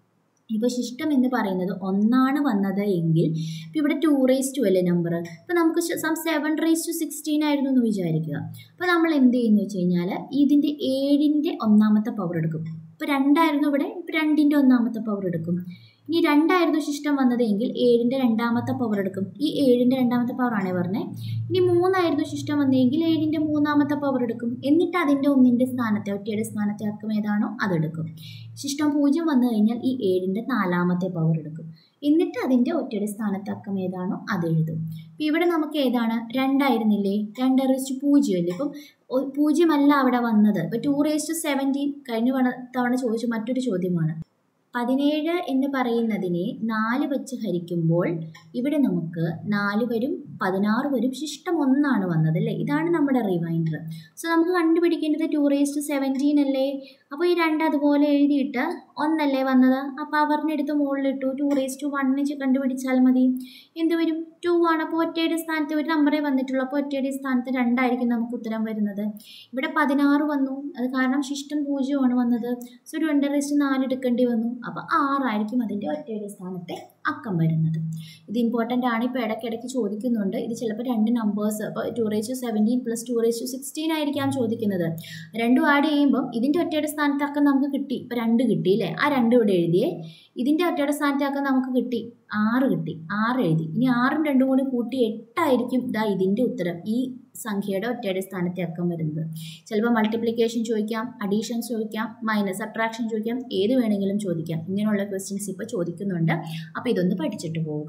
ഇപ്പോൾ ശിഷ്ടം എന്ന് പറയുന്നത് ഒന്നാണ് വന്നത് എങ്കിൽ ഇപ്പോൾ ഇവിടെ ടു റേസ് ടു അല്ലേ നമ്പർ. ഇപ്പോൾ നമുക്ക് some seven raise to sixteen ആയിരുന്നു എന്ന് വിചാരിക്കുക. അപ്പോൾ നമ്മൾ എന്ത് ചെയ്യുന്നു വെച്ച് കഴിഞ്ഞാൽ ഇതിൻ്റെ ഏഴിൻ്റെ ഒന്നാമത്തെ പവർ എടുക്കും. ഇപ്പോൾ രണ്ടായിരുന്നു ഇവിടെ, ഇപ്പോൾ രണ്ടിൻ്റെ ഒന്നാമത്തെ പവർ എടുക്കും. ഇനി രണ്ടായിരുന്നു ശിഷ്ടം വന്നത് എങ്കിൽ ഏഴിൻ്റെ രണ്ടാമത്തെ പവർ എടുക്കും. ഈ ഏഴിൻ്റെ രണ്ടാമത്തെ പവറാണേ പറഞ്ഞത്. ഇനി മൂന്നായിരുന്നു ശിഷ്ടം വന്നതെങ്കിൽ ഏഴിൻ്റെ മൂന്നാമത്തെ പവർ എടുക്കും. എന്നിട്ട് അതിൻ്റെ ഒന്നിൻ്റെ സ്ഥാനത്തെ ഒറ്റയുടെ സ്ഥാനത്തെ അക്കം ഏതാണോ അതെടുക്കും. ശിഷ്ടം പൂജ്യം വന്നു കഴിഞ്ഞാൽ ഈ ഏഴിൻ്റെ നാലാമത്തെ പവർ എടുക്കും. എന്നിട്ട് അതിൻ്റെ ഒറ്റയുടെ സ്ഥാനത്തെ അക്കം ഏതാണോ അതെഴുതും. ഇപ്പം ഇവിടെ നമുക്ക് ഏതാണ് രണ്ടായിരുന്നില്ലേ, രണ്ട് റേസ്റ്റ് പൂജ്യം അല്ലേ. ഇപ്പം പൂജ്യമല്ല അവിടെ വന്നത്. ഇപ്പോൾ ടു റേസ്റ്റ് സെവൻറ്റീൻ കഴിഞ്ഞ തവണ ചോദിച്ച മറ്റൊരു ചോദ്യമാണ്. പതിനേഴ് എന്ന് പറയുന്നതിനെ നാല് വെച്ച് ഹരിക്കുമ്പോൾ ഇവിടെ നമുക്ക് നാല് വരും പതിനാറ് വരും, ശിഷ്ടം ഒന്നാണ് വന്നത് അല്ലേ. ഇതാണ് നമ്മുടെ റിമൈൻഡർ. സോ നമുക്ക് കണ്ടുപിടിക്കേണ്ടത് ടു റേസ്റ്റ് സെവൻറ്റീൻ അല്ലേ. അപ്പോൾ ഈ രണ്ട് അതുപോലെ എഴുതിയിട്ട് ഒന്നല്ലേ വന്നത്, ആ പവറിനെടുത്ത് മുകളിലിട്ടു. ടു റേസ്റ്റ് വണ്ണിച്ച് കണ്ടുപിടിച്ചാൽ മതി. എന്ത് വരും? ടു ആണ്. അപ്പോൾ ഒറ്റയുടെ സ്ഥാനത്ത് ഒരു നമ്പറേ വന്നിട്ടുള്ളൂ. അപ്പോൾ ഒറ്റയുടെ സ്ഥാനത്ത് രണ്ടായിരിക്കും നമുക്ക് ഉത്തരം വരുന്നത്. ഇവിടെ പതിനാറ് വന്നു, അത് കാരണം ശിഷ്ടം പൂജ്യമാണ് വന്നത്. സോ രണ്ട് റേസ്റ്റ് നാല് എടുക്കേണ്ടി വന്നു. അപ്പോൾ ആറായിരിക്കും അതിൻ്റെ ഒറ്റയുടെ സ്ഥാനത്തെ അക്കം വരുന്നത്. ഇത് ഇമ്പോർട്ടൻ്റ് ആണ്. ഇപ്പോൾ ഇടയ്ക്കിടയ്ക്ക് ചോദിക്കുന്നുണ്ട്. ഇത് ചിലപ്പോൾ രണ്ട് നമ്പേഴ്സ്, അപ്പോൾ two raised seventeen plus two raised sixteen ആയിരിക്കാം ചോദിക്കുന്നത്. രണ്ടും ആഡ് ചെയ്യുമ്പം ഇതിൻ്റെ ഒറ്റയുടെ സ്ഥാനത്ത് അക്കം നമുക്ക് കിട്ടി. ഇപ്പോൾ രണ്ട് കിട്ടി അല്ലേ. ആ രണ്ട് ഇവിടെ എഴുതിയേ. ഇതിൻ്റെ ഒറ്റയുടെ സ്ഥാനത്ത് അക്കം നമുക്ക് കിട്ടി ആറ് കിട്ടി. ആറ് എഴുതി. ഇനി ആറും രണ്ടും കൂടി കൂട്ടി എട്ടായിരിക്കും ഇതാ ഇതിൻ്റെ ഉത്തരം. ഈ സംഖ്യയുടെ ഒറ്റയുടെ സ്ഥാനത്തെ അക്കം വരുന്നത്. ചിലപ്പോൾ മൾട്ടിപ്ലിക്കേഷൻ ചോദിക്കാം, അഡീഷൻ ചോദിക്കാം, മൈനസ് സബ്ട്രാക്ഷൻ ചോദിക്കാം, ഏത് വേണമെങ്കിലും ചോദിക്കാം. ഇങ്ങനെയുള്ള ക്വസ്റ്റ്യൻസ് ഇപ്പോൾ ചോദിക്കുന്നുണ്ട്. അപ്പോൾ ഇതൊന്ന് പഠിച്ചിട്ട് പോവുക.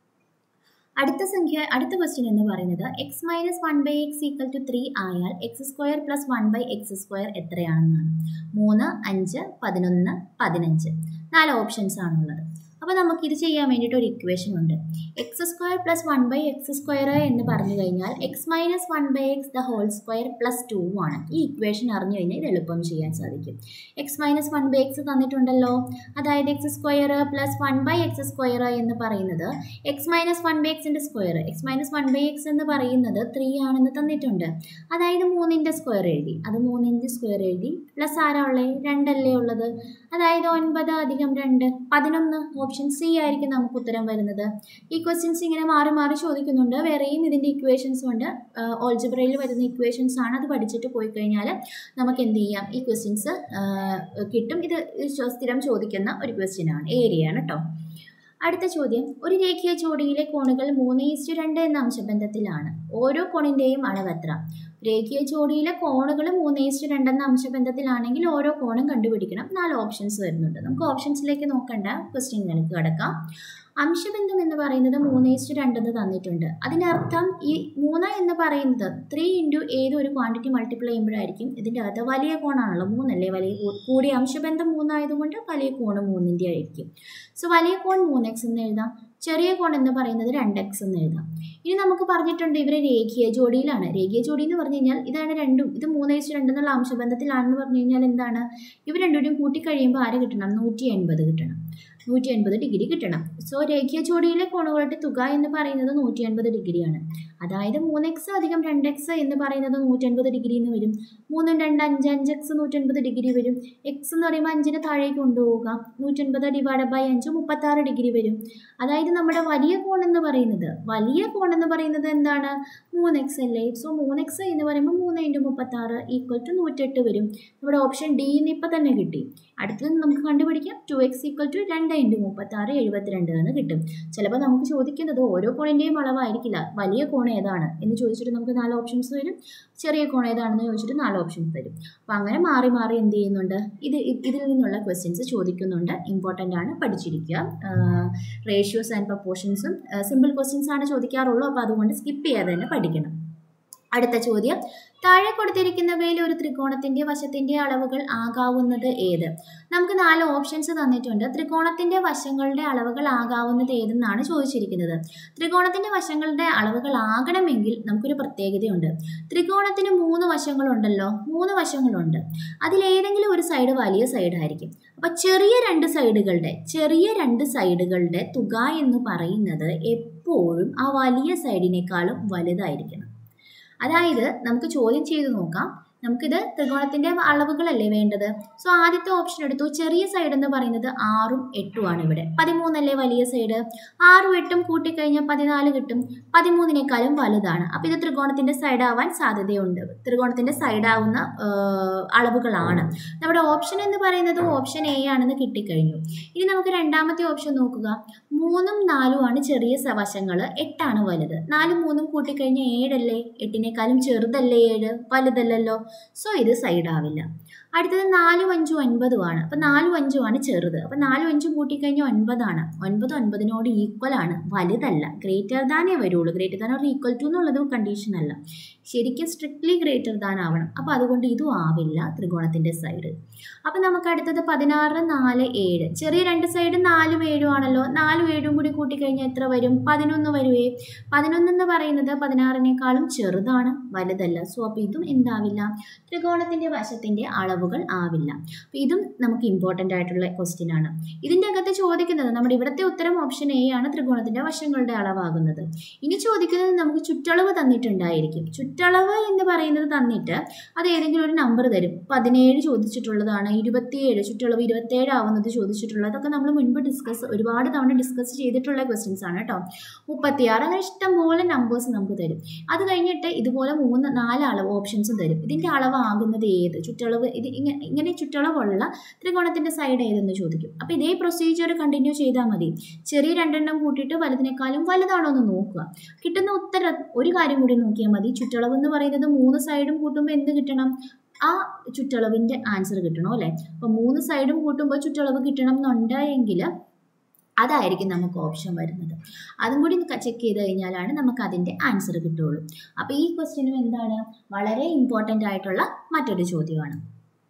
അടുത്ത സംഖ്യ അടുത്ത ക്വസ്റ്റ്യൻ എന്ന് പറയുന്നത് X minus one by X equal to three ആയാൽ X square plus one by X square എത്രയാണെന്നാണ്. മൂന്ന്, അഞ്ച്, പതിനൊന്ന്, പതിനഞ്ച്, നാല് ഓപ്ഷൻസ് ആണുള്ളത്. അപ്പോൾ നമുക്കിത് ചെയ്യാൻ വേണ്ടിയിട്ട് ഒരു ഇക്വേഷൻ ഉണ്ട്. X square plus one by X square എന്ന് പറഞ്ഞു കഴിഞ്ഞാൽ X minus one by X the whole square plus two ആണ്. ഈ ഇക്വേഷൻ അറിഞ്ഞു കഴിഞ്ഞാൽ ഇത് എളുപ്പം ചെയ്യാൻ സാധിക്കും. X minus one by X തന്നിട്ടുണ്ടല്ലോ. അതായത് X square plus one by X square എന്ന് പറയുന്നത് എക്സ് മൈനസ് വൺ ബൈ എക്സിൻ്റെ square. X minus one by X എന്ന് പറയുന്നത് ത്രീ ആണെന്ന് തന്നിട്ടുണ്ട്. അതായത് മൂന്നിൻ്റെ സ്ക്വയർ എഴുതി. അത് മൂന്നിൻ്റെ സ്ക്വയർ എഴുതി. പ്ലസ് ആരാ ഉള്ളത്? രണ്ടല്ലേ ഉള്ളത്. അതായത് ഒൻപത് അധികം രണ്ട് പതിനൊന്ന്. ഓപ്ഷൻ സി ആയിരിക്കും നമുക്ക് ഉത്തരം വരുന്നത്. ഈ ക്വസ്റ്റ്യൻസ് ഇങ്ങനെ മാറി മാറി ചോദിക്കുന്നുണ്ട്. വേറെയും ഇതിൻ്റെ ഇക്വേഷൻസ് ഉണ്ട്. ഓൾജിബ്രയിൽ വരുന്ന ഇക്വേഷൻസ് ആണ്. അത് പഠിച്ചിട്ട് പോയി കഴിഞ്ഞാൽ നമുക്ക് എന്ത് ചെയ്യാം, ഈ ക്വസ്റ്റ്യൻസ് കിട്ടും. ഇത് സ്ഥിരം ചോദിക്കുന്ന ഒരു ക്വസ്റ്റ്യൻ ആണ്, ഏരിയയാണ് കേട്ടോ. അടുത്ത ചോദ്യം, ഒരു രേഖീയ ജോഡിയിലെ കോണുകൾ മൂന്ന് ഈസ്റ്റു രണ്ട് എന്ന അംശബന്ധത്തിലാണ്. ഓരോ കോണിൻ്റെയും അളവ് എത്ര? രേഖീയ ജോഡിയിലെ കോണുകൾ മൂന്ന് ഈസ്റ്റു രണ്ട് എന്ന അംശബന്ധത്തിലാണെങ്കിൽ ഓരോ കോണും കണ്ടുപിടിക്കണം. നാല് ഓപ്ഷൻസ് വരുന്നുണ്ട്. നമുക്ക് ഓപ്ഷൻസിലേക്ക് നോക്കണ്ട, ക്വസ്റ്റ്യനിലേക്ക് കിടക്കാം. അംശബന്ധം എന്ന് പറയുന്നത് മൂന്ന് ഈസ്റ്റു രണ്ടെന്ന് തന്നിട്ടുണ്ട്. അതിനർത്ഥം ഈ മൂന്ന് എന്ന് പറയുന്നത് ത്രീ ഇൻറ്റു ഏതൊരു ക്വാണ്ടിറ്റി മൾട്ടിപ്ലൈ ചെയ്യുമ്പോഴായിരിക്കും ഇതിൻ്റെ അകത്ത് വലിയ കോണാണല്ലോ. മൂന്നല്ലേ വലിയ കൂടിയ അംശബന്ധം മൂന്നായതുകൊണ്ട് വലിയ കോണ് മൂന്നിൻ്റെ ആയിരിക്കും. സോ വലിയ കോൺ മൂന്ന് എക്സ് എന്ന് എഴുതാം. ചെറിയ കോൺ എന്ന് പറയുന്നത് രണ്ട് എക്സ് എന്ന് എഴുതാം. ഇനി നമുക്ക് പറഞ്ഞിട്ടുണ്ട് ഇവർ രേഖീയ ജോഡിയിലാണ്. രേഖീയ ജോഡി എന്ന് പറഞ്ഞു കഴിഞ്ഞാൽ ഇതാണ് രണ്ടും. ഇത് മൂന്ന് ഈസ്റ്റു രണ്ട് എന്നുള്ള അംശബന്ധത്തിലാണെന്ന് പറഞ്ഞു കഴിഞ്ഞാൽ എന്താണ്, ഇവർ രണ്ടുകൂടിയും കൂട്ടിക്കഴിയുമ്പോൾ ആര് കിട്ടണം? നൂറ്റി എൺപത് കിട്ടണം. നൂറ്റി എൺപത് ഡിഗ്രി കിട്ടണം. സോ രേഖീയ ജോഡിയിലെ കോണുകളുടെ തുക എന്ന് പറയുന്നത് നൂറ്റി എൺപത് ഡിഗ്രിയാണ്. അതായത് മൂന്ന് എക്സ് അധികം രണ്ട് എക്സ് എന്ന് പറയുന്നത് നൂറ്റൻപത് ഡിഗ്രി എന്ന് വരും. മൂന്നും രണ്ട് അഞ്ച് അഞ്ച് എക്സ് നൂറ്റൻപത് ഡിഗ്രി വരും. എക്സ് എന്ന് പറയുമ്പോൾ അഞ്ചിന് താഴേക്ക് കൊണ്ടുപോവുക. നൂറ്റൻപത് ഡിവൈഡ് ബൈ അഞ്ച് മുപ്പത്താറ് ഡിഗ്രി വരും. അതായത് നമ്മുടെ വലിയ കോൺ എന്ന് പറയുന്നത് വലിയ കോൺ എന്ന് പറയുന്നത് എന്താണ്? മൂന്ന് എക്സ് അല്ലേ. സോ മൂന്ന് എക്സ് എന്ന് പറയുമ്പോൾ മൂന്ന് ഇൻറ്റു മുപ്പത്താറ് ഈക്വൽ ടു നൂറ്റെട്ട് വരും. നമ്മുടെ ഓപ്ഷൻ ഡി എന്ന് ഇപ്പം തന്നെ കിട്ടി. അടുത്തത് നമുക്ക് കണ്ടുപിടിക്കാം. ടു എക്സ് ഈക്വൽ ടു രണ്ട് ഇൻറ്റു മുപ്പത്താറ് എഴുപത്തിരണ്ട് എന്ന് കിട്ടും. ചിലപ്പോൾ നമുക്ക് ചോദിക്കുന്നത് ഓരോ കോണിൻ്റെയും അളവായിരിക്കില്ല. വലിയ കോൺ ഏതാണ് എന്ന് ചോദിച്ചിട്ട് നമുക്ക് നാല് ഓപ്ഷൻസ് വരും. ചെറിയ കോൺ ഏതാണെന്ന് ചോദിച്ചിട്ട് നാല് ഓപ്ഷൻസ് തരും. അപ്പോൾ അങ്ങനെ മാറി മാറി എന്ത് ചെയ്യുന്നുണ്ട്, ഇത് ഇതിൽ നിന്നുള്ള ക്വസ്റ്റ്യൻസ് ചോദിക്കുന്നുണ്ട്. ഇമ്പോർട്ടൻ്റ് ആണ്, പഠിച്ചിരിക്കുക. റേഷ്യോസ് ആൻഡ് പ്രപ്പോർഷൻസും സിമ്പിൾ ക്വസ്റ്റ്യൻസ് ആണ് ചോദിക്കാറുള്ളൂ. അപ്പോൾ അതുകൊണ്ട് സ്കിപ്പ് ചെയ്യാതെ തന്നെ പഠിക്കണം. അടുത്ത ചോദ്യം, താഴെ കൊടുത്തിരിക്കുന്നവയിൽ ഒരു ത്രികോണത്തിന്റെ വശത്തിന്റെ അളവുകൾ ആകാവുന്നത് ഏത്? നമുക്ക് നാല് ഓപ്ഷൻസ് തന്നിട്ടുണ്ട്. ത്രികോണത്തിന്റെ വശങ്ങളുടെ അളവുകൾ ആകാവുന്നത് ഏതെന്നാണ് ചോദിച്ചിരിക്കുന്നത്. ത്രികോണത്തിന്റെ വശങ്ങളുടെ അളവുകൾ ആകണമെങ്കിൽ നമുക്കൊരു പ്രത്യേകതയുണ്ട്. ത്രികോണത്തിന് മൂന്ന് വശങ്ങളുണ്ടല്ലോ, മൂന്ന് വശങ്ങളുണ്ട്. അതിലേതെങ്കിലും ഒരു സൈഡ് വലിയ സൈഡായിരിക്കും. അപ്പം ചെറിയ രണ്ട് സൈഡുകളുടെ ചെറിയ രണ്ട് സൈഡുകളുടെ തുക എന്ന് പറയുന്നത് എപ്പോഴും ആ വലിയ സൈഡിനേക്കാളും വലുതായിരിക്കണം. അതായത് നമുക്ക് ചോദ്യം ചെയ്ത് നോക്കാം. നമുക്കിത് ത്രികോണത്തിൻ്റെ അളവുകളല്ലേ വേണ്ടത്. സോ ആദ്യത്തെ ഓപ്ഷൻ എടുത്തു. ചെറിയ സൈഡ് എന്ന് പറയുന്നത് ആറും എട്ടുമാണ്. ഇവിടെ പതിമൂന്നല്ലേ വലിയ സൈഡ്. ആറും എട്ടും കൂട്ടിക്കഴിഞ്ഞാൽ പതിനാല് കിട്ടും. പതിമൂന്നിനേക്കാളും വലുതാണ്. അപ്പോൾ ഇത് ത്രികോണത്തിൻ്റെ സൈഡ് ആവാൻ സാധ്യതയുണ്ട്. ത്രികോണത്തിൻ്റെ സൈഡ് ആവുന്ന അളവുകളാണ്. നമ്മുടെ ഓപ്ഷൻ എന്ന് പറയുന്നത് ഓപ്ഷൻ എ ആണെന്ന് കിട്ടിക്കഴിഞ്ഞു. ഇനി നമുക്ക് രണ്ടാമത്തെ ഓപ്ഷൻ നോക്കുക. മൂന്നും നാലും ആണ് ചെറിയ വശങ്ങൾ, എട്ടാണ് വലുത്. നാലും മൂന്നും കൂട്ടിക്കഴിഞ്ഞാൽ ഏഴല്ലേ? എട്ടിനേക്കാളും ചെറുതല്ലേ ഏഴ്? വലുതല്ലല്ലോ. സോ ഇത് സൈഡ് ആവില്ല. അടുത്തത് നാലും അഞ്ചും ഒൻപതുമാണ്. അപ്പം നാലും അഞ്ചും ആണ് ചെറുത്. അപ്പം നാലും അഞ്ചും കൂട്ടിക്കഴിഞ്ഞാൽ ഒൻപതാണ്. ഒൻപത് ഒൻപതിനോട് ഈക്വൽ ആണ്, വലുതല്ല. ഗ്രേറ്റർ ദാനേ വരുള്ളൂ. Greater than or equal to എന്നുള്ളത് കണ്ടീഷൻ അല്ല, ശരിക്കും സ്ട്രിക്ട്ലി ഗ്രേറ്റർ ദാൻ ആവണം. അപ്പോൾ അതുകൊണ്ട് ഇതും ആവില്ല ത്രികോണത്തിൻ്റെ സൈഡ്. അപ്പം നമുക്ക് അടുത്തത് പതിനാറ് നാല് ഏഴ്. ചെറിയ രണ്ട് സൈഡ് നാലും ഏഴും ആണല്ലോ. നാലും ഏഴും കൂടി കൂട്ടിക്കഴിഞ്ഞാൽ എത്ര വരും? പതിനൊന്ന് വരുവേ. പതിനൊന്നെന്ന് പറയുന്നത് പതിനാറിനേക്കാളും ചെറുതാണ്, വലുതല്ല. സോ അപ്പോൾ ഇതും എന്താവില്ല? ത്രികോണത്തിൻ്റെ വശത്തിൻ്റെ അളവുകൾ ആവില്ല. അപ്പോൾ ഇതും നമുക്ക് ഇമ്പോർട്ടൻ്റ് ആയിട്ടുള്ള ക്വസ്റ്റ്യൻ ആണ്. ഇതിൻ്റെ അകത്ത് ചോദിക്കുന്നത് നമ്മുടെ ഇവിടുത്തെ ഉത്തരം ഓപ്ഷൻ എ ആണ്, ത്രികോണത്തിൻ്റെ വശങ്ങളുടെ അളവാകുന്നത്. ഇനി ചോദിക്കുന്നത് നമുക്ക് ചുറ്റളവ് തന്നിട്ടുണ്ടായിരിക്കും. ചുറ്റളവ് എന്ന് പറയുന്നത് തന്നിട്ട് അത് ഏതെങ്കിലും ഒരു നമ്പർ തരും. പതിനേഴ് ചോദിച്ചിട്ടുള്ളതാണ്, ഇരുപത്തിയേഴ്, ചുറ്റളവ് ഇരുപത്തേഴ് ആവുന്നത് ചോദിച്ചിട്ടുള്ളത്. അതൊക്കെ നമ്മൾ മുൻപ് ഡിസ്കസ് ഒരുപാട് തവണ ഡിസ്കസ് ചെയ്തിട്ടുള്ള ക്വസ്റ്റ്യൻസ് ആണ് കേട്ടോ. മുപ്പത്തിയാറ്, അങ്ങനെ ഇഷ്ടംപോലെ നമ്പേഴ്സ് നമുക്ക് തരും. അത് കഴിഞ്ഞിട്ട് ഇതുപോലെ മൂന്ന് നാല് അളവ് ഓപ്ഷൻസും തരും. ഇതിൻ്റെ അളവാകുന്നത് ഏത്? ചുറ്റളവ് ഇത് ഇങ്ങനെ ഇങ്ങനെ ചുറ്റളവുള്ള ത്രികോണത്തിൻ്റെ സൈഡ് ഏതെന്ന് ചോദിക്കും. അപ്പോൾ ഇതേ പ്രൊസീജിയർ കണ്ടിന്യൂ ചെയ്താൽ മതി. ചെറിയ രണ്ടെണ്ണം കൂട്ടിയിട്ട് വലുതിനേക്കാളും വലുതാണോ എന്ന് നോക്കുക. കിട്ടുന്ന ഉത്തരം ഒരു കാര്യം കൂടി നോക്കിയാൽ മതി. ചുറ്റളവ് എന്ന് പറയുന്നത് മൂന്ന് സൈഡും കൂട്ടുമ്പോൾ എന്ത് കിട്ടണം? ആ ചുറ്റളവിൻ്റെ ആൻസർ കിട്ടണം അല്ലേ? അപ്പോൾ മൂന്ന് സൈഡും കൂട്ടുമ്പോൾ ചുറ്റളവ് കിട്ടണം എന്നുണ്ടെങ്കിൽ അതായിരിക്കും നമുക്ക് ഓപ്ഷൻ വരുന്നത്. അതും കൂടി ചെക്ക് ചെയ്ത് കഴിഞ്ഞാലാണ് നമുക്ക് അതിൻ്റെ ആൻസർ കിട്ടുള്ളൂ. അപ്പോൾ ഈ ക്വസ്റ്റ്യനും എന്താണ്? വളരെ ഇമ്പോർട്ടൻ്റ് ആയിട്ടുള്ള മറ്റൊരു ചോദ്യമാണ്.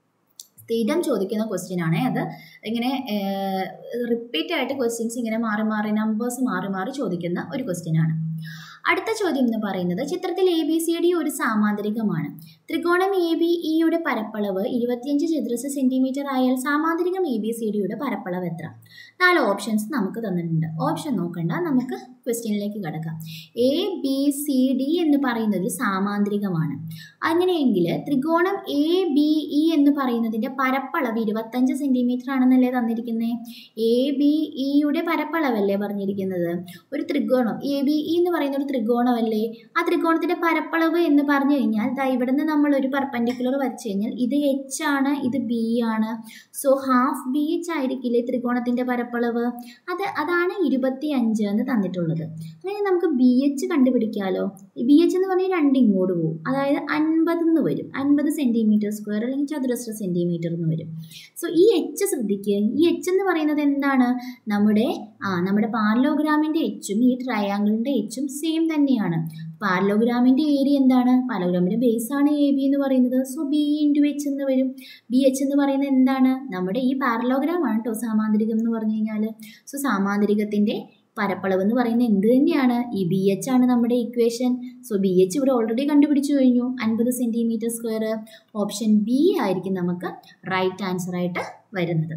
സ്ഥിരം ചോദിക്കുന്ന ക്വസ്റ്റ്യൻ ആണ് അത്. ഇങ്ങനെ റിപ്പീറ്റ് ആയിട്ട് ക്വസ്റ്റ്യൻസ് ഇങ്ങനെ മാറി മാറി നമ്പേഴ്സ് മാറി മാറി ചോദിക്കുന്ന ഒരു ക്വസ്റ്റ്യൻ ആണ്. അടുത്ത ചോദ്യം എന്ന് പറയുന്നത് ചിത്രത്തിൽ എ ബി സി ഡി ഒരു സാമാന്തരികമാണ്. ത്രികോണം എ ബി ഇയുടെ പരപ്പളവ് ഇരുപത്തിയഞ്ച് ചതുരശ്ര സെന്റിമീറ്റർ ആയാൽ സാമാന്തരികം എ ബി സി ഡിയുടെ പരപ്പളവ് എത്ര? നാല് ഓപ്ഷൻസ് നമുക്ക് തന്നിട്ടുണ്ട്. ഓപ്ഷൻ നോക്കണ്ട, നമുക്ക് ക്വസ്റ്റ്യനിലേക്ക് കിടക്കാം. എ ബി സി ഡി എന്ന് പറയുന്നത് ഒരു സാമാന്തരികമാണ്. അങ്ങനെയെങ്കിൽ ത്രികോണം എ ബി ഇ എന്ന് പറയുന്നതിൻ്റെ പരപ്പളവ് ഇരുപത്തഞ്ച് സെന്റിമീറ്റർ ആണെന്നല്ലേ തന്നിരിക്കുന്നത്. എ ബി ഇയുടെ പരപ്പളവല്ലേ പറഞ്ഞിരിക്കുന്നത്. ഒരു ത്രികോണം എ ബി ഇ എന്ന് പറയുന്ന ഒരു ത്രികോണമല്ലേ. ആ ത്രികോണത്തിൻ്റെ പരപ്പളവ് എന്ന് പറഞ്ഞു കഴിഞ്ഞാൽ ദാ ഇവിടെ നിന്ന് നമ്മളൊരു പെർപെൻഡിക്കുലർ വരച്ചു കഴിഞ്ഞാൽ ഇത് എച്ച് ആണ്, ഇത് ബി ആണ്. സോ ഹാഫ് ബി എച്ച് ആയിരിക്കില്ലേ ത്രികോണത്തിൻ്റെ പരപ്പളവ്? അത് അതാണ് ഇരുപത്തി അഞ്ച് എന്ന് തന്നിട്ടുള്ളത്. അങ്ങനെ നമുക്ക് ബി എച്ച് കണ്ടുപിടിക്കാമല്ലോ. ബി എച്ച് എന്ന് പറഞ്ഞാൽ രണ്ട് ഇങ്ങോട്ട് പോകും, അതായത് അൻപത് എന്ന് വരും. അൻപത് സെൻറ്റിമീറ്റർ സ്ക്വയർ അല്ലെങ്കിൽ ചതുരശ്ര സെൻറ്റിമീറ്റർ എന്ന് വരും. സോ ഈ എച്ച് ശ്രദ്ധിക്കുക. ഈ എച്ച് എന്ന് പറയുന്നത് എന്താണ്? നമ്മുടെ ആ നമ്മുടെ പാരലോഗ്രാമിൻ്റെ എച്ചും ഈ ട്രയാങ്കിളിൻ്റെ എച്ചും സെയിം തന്നെയാണ്. പാരലോഗ്രാമിൻ്റെ ഏരിയ എന്താണ്? പാരലോഗ്രാമിൻ്റെ ബേസ് ആണ് എ ബി എന്ന് പറയുന്നത്. സോ ബി ഇൻറ്റു എച്ച് എന്ന് വരും. ബി എച്ച് എന്ന് പറയുന്നത് എന്താണ്? നമ്മുടെ ഈ പാരലോഗ്രാം ആണ് കേട്ടോ സാമാന്തരികം എന്ന് പറഞ്ഞു കഴിഞ്ഞാൽ. സോ സാമാന്തരികത്തിൻ്റെ പരപ്പളവ് എന്ന് പറയുന്നത് എന്ത് തന്നെയാണ്? ഈ ബി എച്ച് ആണ് നമ്മുടെ ഇക്വേഷൻ. സോ ബി എച്ച് ഇവിടെ ഓൾറെഡി കണ്ടുപിടിച്ചു കഴിഞ്ഞു, അൻപത് സെൻറ്റിമീറ്റർ സ്ക്വയർ. ഓപ്ഷൻ ബി ആയിരിക്കും നമുക്ക് റൈറ്റ് ആൻസർ ആയിട്ട് വരുന്നത്.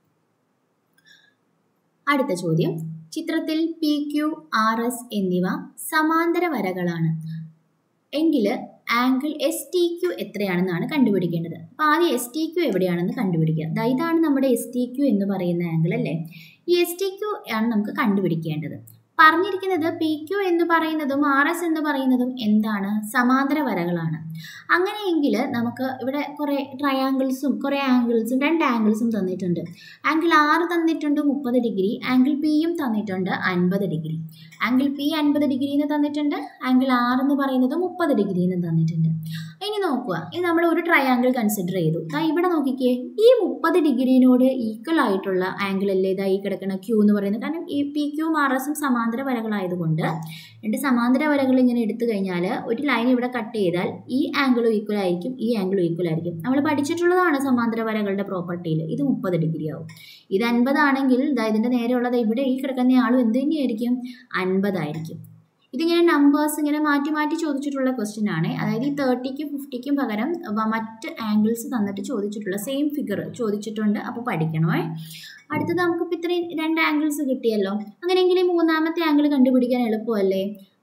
അടുത്ത ചോദ്യം, ചിത്രത്തിൽ പി ക്യു ആർ എസ് എന്നിവ സമാന്തര വരകളാണ് എങ്കിൽ ആംഗിൾ എസ് ടി ക്യു എത്രയാണെന്നാണ് കണ്ടുപിടിക്കേണ്ടത്. അപ്പോൾ ആദ്യം എസ് ടി ക്യു എവിടെയാണെന്ന് കണ്ടുപിടിക്കുക. ഇതാണ് നമ്മുടെ എസ് ടി ക്യു എന്ന് പറയുന്ന ആംഗിൾ അല്ലേ. ഈ എസ് ടി ക്യു ആണ് നമുക്ക് കണ്ടുപിടിക്കേണ്ടത്. പറഞ്ഞിരിക്കുന്നത് പി ക്യു എന്ന് പറയുന്നതും ആർ എസ് എന്ന് പറയുന്നതും എന്താണ്? സമാന്തര വരകളാണ്. അങ്ങനെയെങ്കിൽ നമുക്ക് ഇവിടെ കുറേ ട്രയാങ്കിൾസും കുറേ ആംഗിൾസും രണ്ട് ആംഗിൾസും തന്നിട്ടുണ്ട്. ആംഗിൾ ആറ് തന്നിട്ടുണ്ട് മുപ്പത് ഡിഗ്രി, ആംഗിൾ പിയും തന്നിട്ടുണ്ട് അൻപത് ഡിഗ്രി. ആംഗിൾ പി അൻപത് ഡിഗ്രി എന്ന് തന്നിട്ടുണ്ട്, ആംഗിൾ ആർ എന്ന് പറയുന്നത് മുപ്പത് ഡിഗ്രി എന്ന് തന്നിട്ടുണ്ട്. ഇനി നോക്കുക, ഇനി നമ്മൾ ഒരു ട്രയാങ്കിൾ കൺസിഡർ ചെയ്തു. ദാ ഇവിടെ നോക്കിക്കേ, ഈ മുപ്പത് ഡിഗ്രിനോട് ഈക്വൽ ആയിട്ടുള്ള ആംഗിൾ അല്ലേ ഇതാ ഈ കിടക്കുന്ന ക്യൂ എന്ന് പറയുന്നത്. കാരണം ഈ പി ക്യൂവും ആർ എസും സമാന്തര വരകളായതുകൊണ്ട് രണ്ട് സമാന്തര വരകൾ ഇങ്ങനെ എടുത്തു കഴിഞ്ഞാൽ ഒരു ലൈൻ ഇവിടെ കട്ട് ചെയ്താൽ ഈ ആംഗിളും ഈക്വൽ ആയിരിക്കും, ഈ ആംഗിളും ഈക്വൽ ആയിരിക്കും. നമ്മൾ പഠിച്ചിട്ടുള്ളതാണ് സമാന്തര വരകളുടെ പ്രോപ്പർട്ടിയിൽ. ഇത് മുപ്പത് ഡിഗ്രി ആവും. ഇത് അൻപതാണെങ്കിൽ ഇതാ ഇതിൻ്റെ നേരെയുള്ളത് ഇവിടെ ഈ കിടക്കുന്ന ആളും എന്ത് തന്നെയായിരിക്കും? അൻപതായിരിക്കും. ഇതിങ്ങനെ നമ്പേഴ്സ് ഇങ്ങനെ മാറ്റി മാറ്റി ചോദിച്ചിട്ടുള്ള ക്വസ്റ്റ്യൻ ആണ്. അതായത് ഈ തേർട്ടിക്കും ഫിഫ്റ്റിക്കും പകരം മറ്റ് ആംഗിൾസ് തന്നിട്ട് ചോദിച്ചിട്ടുള്ള സെയിം ഫിഗർ ചോദിച്ചിട്ടുണ്ട്. അപ്പോൾ പഠിക്കണമേ. അടുത്തത് നമുക്കിപ്പോൾ ഇത്രയും രണ്ട് ആംഗിൾസ് കിട്ടിയല്ലോ. അങ്ങനെയെങ്കിൽ മൂന്നാമത്തെ ആംഗിൾ കണ്ടുപിടിക്കാൻ എളുപ്പമല്ലേ.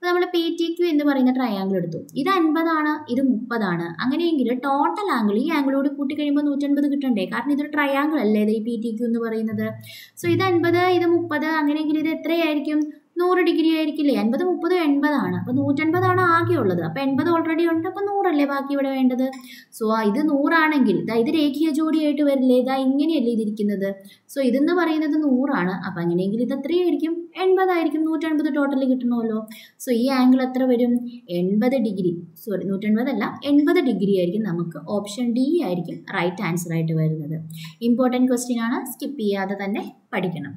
അപ്പോൾ നമ്മൾ പി ടി ക്യു എന്ന് പറയുന്ന ട്രയാങ്കിൾ എടുത്തു. ഇത് അൻപതാണ്, ഇത് മുപ്പതാണ്. അങ്ങനെയെങ്കിൽ ടോട്ടൽ ആംഗിൾ ഈ ആംഗിളോട് കൂട്ടി കഴിയുമ്പോൾ നൂറ്റൻപത് കിട്ടണ്ടേ? കാരണം ഇതൊരു ട്രയാങ്കിൾ അല്ലേ ഇത് ഈ പി ടി ക്യു എന്ന് പറയുന്നത്. സോ ഇത് അൻപത്, ഇത് മുപ്പത്, അങ്ങനെയെങ്കിൽ ഇത് എത്രയായിരിക്കും? നൂറ് ഡിഗ്രി ആയിരിക്കില്ലേ? അൻപത് മുപ്പത് എൺപതാണ്. അപ്പോൾ നൂറ്റൻപതാണ് ആകെ ഉള്ളത്. അപ്പോൾ എൺപത് ഓൾറെഡി ഉണ്ട്, അപ്പോൾ നൂറല്ലേ ബാക്കി ഇവിടെ വേണ്ടത്. സോ ഇത് നൂറാണെങ്കിൽ ഇതാ ഇത് രേഖീയ ജോഡിയായിട്ട് വരില്ലേ? ഇതാ ഇങ്ങനെയല്ലേ ഇതിരിക്കുന്നത്. സോ ഇതെന്ന് പറയുന്നത് നൂറാണ്. അപ്പോൾ അങ്ങനെയെങ്കിൽ ഇത് എത്രയായിരിക്കും? എൺപതായിരിക്കും. നൂറ്റൻപത് ടോട്ടലി കിട്ടണമല്ലോ. സോ ഈ ആംഗിൾ എത്ര വരും? എൺപത് ഡിഗ്രി. സോറി നൂറ്റൻപതല്ല, എൺപത് ഡിഗ്രി ആയിരിക്കും. നമുക്ക് ഓപ്ഷൻ ഡി ആയിരിക്കും റൈറ്റ് ആൻസർ ആയിട്ട് വരുന്നത്. ഇമ്പോർട്ടൻറ്റ് ക്വസ്റ്റ്യൻ ആണ്, സ്കിപ്പ് ചെയ്യാതെ തന്നെ പഠിക്കണം.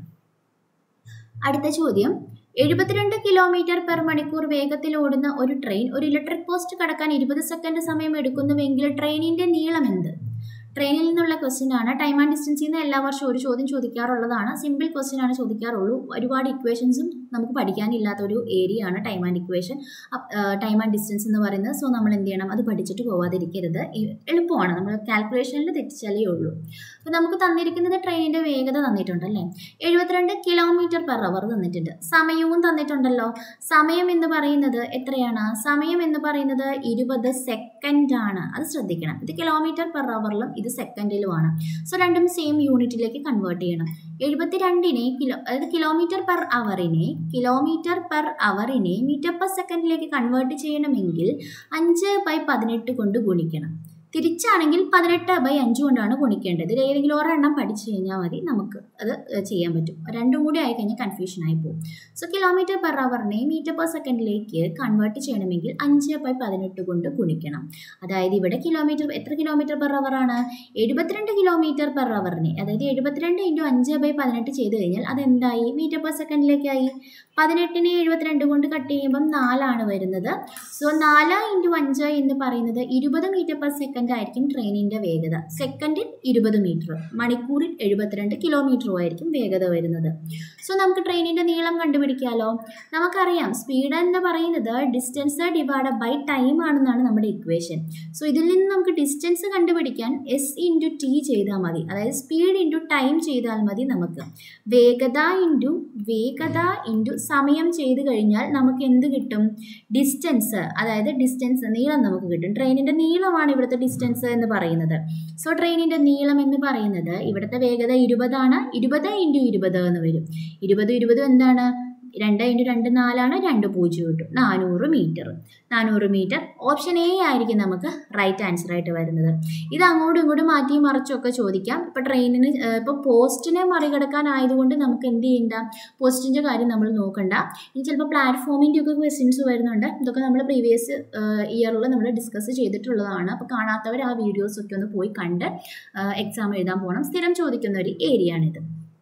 അടുത്ത ചോദ്യം, എഴുപത്തിരണ്ട് കിലോമീറ്റർ പെർ മണിക്കൂർ വേഗത്തിൽ ഓടുന്ന ഒരു ട്രെയിൻ ഒരു ഇലക്ട്രിക് പോസ്റ്റ് കടക്കാൻ ഇരുപത് സെക്കൻഡ് സമയം എടുക്കുന്നുവെങ്കിൽ ട്രെയിനിന്റെ നീളം എന്ത്? ട്രെയിനിൽ നിന്നുള്ള ക്വസ്റ്റ്യൻ ആണ്. ടൈം ആൻഡ് ഡിസ്റ്റൻസിൽ നിന്ന് എല്ലാ വർഷവും ഒരു ചോദ്യം ചോദിക്കാറുള്ളതാണ്. സിമ്പിൾ ക്വസ്റ്റ്യൻ ആണ് ചോദിക്കാറുള്ളൂ. ഒരുപാട് ഇക്വേഷൻസും നമുക്ക് പഠിക്കാനില്ലാത്ത ഒരു ഏരിയ ആണ് time and equation, time and distance എന്ന് പറയുന്നത്. സോ നമ്മൾ എന്ത് ചെയ്യണം? അത് പഠിച്ചിട്ട് പോവാതിരിക്കരുത്. എളുപ്പമാണ്, നമ്മൾ കാൽക്കുലേഷനിൽ തെറ്റിച്ചാലേ ഉള്ളൂ. അപ്പോൾ നമുക്ക് തന്നിരിക്കുന്നത് ട്രെയിനിൻ്റെ വേഗത തന്നിട്ടുണ്ടല്ലേ, എഴുപത്തിരണ്ട് കിലോമീറ്റർ പെർ അവർ തന്നിട്ടുണ്ട്. സമയവും തന്നിട്ടുണ്ടല്ലോ. സമയം എന്ന് പറയുന്നത് എത്രയാണ്? സമയം എന്ന് പറയുന്നത് ഇരുപത് സെക്കൻഡ് ആണ്. അത് ശ്രദ്ധിക്കണം. ഇത് കിലോമീറ്റർ പെർ അവറിലും ഇത് സെക്കൻഡിലുമാണ്. സോ രണ്ടും സെയിം യൂണിറ്റിലേക്ക് കൺവേർട്ട് ചെയ്യണം. എഴുപത്തിരണ്ടിനെ കിലോ അതായത് കിലോമീറ്റർ പെർ അവറിനെ കിലോമീറ്റർ പെർ അവറിനെ മീറ്റർ പെർ സെക്കൻഡിലേക്ക് കൺവേർട്ട് ചെയ്യണമെങ്കിൽ അഞ്ച് ബൈ പതിനെട്ട് കൊണ്ട് ഗുണിക്കണം. തിരിച്ചാണെങ്കിൽ പതിനെട്ട് ബൈ അഞ്ച് കൊണ്ടാണ് ഗുണിക്കേണ്ടത്. ഇതിൽ ഏതെങ്കിലും ഒരെണ്ണം പഠിച്ചു കഴിഞ്ഞാൽ മതി, നമുക്ക് അത് ചെയ്യാൻ പറ്റും. രണ്ടും കൂടി ആയിക്കഴിഞ്ഞാൽ കൺഫ്യൂഷൻ ആയി പോകും. സോ കിലോമീറ്റർ പെർ അവറിനെ മീറ്റർ പെർ സെക്കൻഡിലേക്ക് കൺവേർട്ട് ചെയ്യണമെങ്കിൽ അഞ്ച് ബൈ പതിനെട്ട് കൊണ്ട് ഗുണിക്കണം. അതായത് ഇവിടെ കിലോമീറ്റർ എത്ര കിലോമീറ്റർ പെർ അവറാണ്? എഴുപത്തിരണ്ട് കിലോമീറ്റർ പെർ അവറിനെ, അതായത് എഴുപത്തിരണ്ട് ഇൻറ്റു അഞ്ച് ബൈ പതിനെട്ട് ചെയ്ത് കഴിഞ്ഞാൽ അതെന്തായി? Metre per സെക്കൻഡിലേക്കായി. പതിനെട്ടിനെ എഴുപത്തിരണ്ട് കൊണ്ട് കട്ട് ചെയ്യുമ്പം നാലാണ് വരുന്നത്. സോ നാല് ഇൻറ്റു അഞ്ച് എന്ന് പറയുന്നത് ഇരുപത് മീറ്റർ പെർ സെക്കൻഡ് ആയിരിക്കും ട്രെയിനിൻ്റെ വേഗത. സെക്കൻഡിൽ ഇരുപത് മീറ്റർ, മണിക്കൂറിൽ എഴുപത്തിരണ്ട് കിലോമീറ്ററും ആയിരിക്കും വേഗത വരുന്നത്. സോ നമുക്ക് ട്രെയിനിൻ്റെ നീളം കണ്ടുപിടിക്കാമല്ലോ. നമുക്കറിയാം സ്പീഡ് എന്ന് പറയുന്നത് ഡിസ്റ്റൻസ് ഡിവൈഡ് ബൈ ടൈം ആണെന്നാണ് നമ്മുടെ ഇക്വേഷൻ. സോ ഇതിൽ നിന്ന് നമുക്ക് ഡിസ്റ്റൻസ് കണ്ടുപിടിക്കാൻ എസ് ഇൻറ്റു ടി ചെയ്താൽ മതി. അതായത് സ്പീഡ് ഇൻറ്റു ടൈം ചെയ്താൽ മതി നമുക്ക്. വേഗത ഇൻറ്റു വേഗത ഇൻറ്റു സമയം ചെയ്ത് കഴിഞ്ഞാൽ നമുക്ക് എന്ത് കിട്ടും? ഡിസ്റ്റൻസ്, അതായത് ഡിസ്റ്റൻസ് നീളം നമുക്ക് കിട്ടും. ട്രെയിനിൻ്റെ നീളമാണ് ഇവിടുത്തെ ഡിസ്റ്റൻസ് എന്ന് പറയുന്നത്. സോ ട്രെയിനിൻ്റെ നീളം എന്ന് പറയുന്നത് ഇവിടുത്തെ വേഗത ഇരുപതാണ്. ഇരുപത് ഇൻറ്റു ഇരുപത് എന്ന് വരും. ഇരുപത് ഇരുപത് എന്താണ്? രണ്ട് ഇൻറ്റു രണ്ട് നാലാണ്, രണ്ട് പൂജ്യം കിട്ടും. നാനൂറ് മീറ്റർ. നാനൂറ് മീറ്റർ ഓപ്ഷൻ എ ആയിരിക്കും നമുക്ക് റൈറ്റ് ആൻസർ ആയിട്ട് വരുന്നത്. ഇത് അങ്ങോട്ടും ഇങ്ങോട്ടും മാറ്റി മറിച്ചൊക്കെ ചോദിക്കാം. ഇപ്പോൾ ട്രെയിനിന് ഇപ്പോൾ പോസ്റ്റിനെ മറികടക്കാനായതുകൊണ്ട് നമുക്ക് എന്ത് ചെയ്യണ്ട? പോസ്റ്റിൻ്റെ കാര്യം നമ്മൾ നോക്കണ്ട. ഇനി ചിലപ്പോൾ പ്ലാറ്റ്ഫോമിൻ്റെ ഒക്കെ ക്വസ്റ്റ്യൻസ് വരുന്നുണ്ട്. ഇതൊക്കെ നമ്മൾ പ്രീവിയസ് ഇയറിൽ നമ്മൾ ഡിസ്കസ് ചെയ്തിട്ടുള്ളതാണ്. അപ്പോൾ കാണാത്തവർ ആ വീഡിയോസൊക്കെ ഒന്ന് പോയി കണ്ട് എക്സാം എഴുതാൻ പോകണം. സ്ഥിരം ചോദിക്കുന്ന ഒരു ഏരിയ ആണിത്.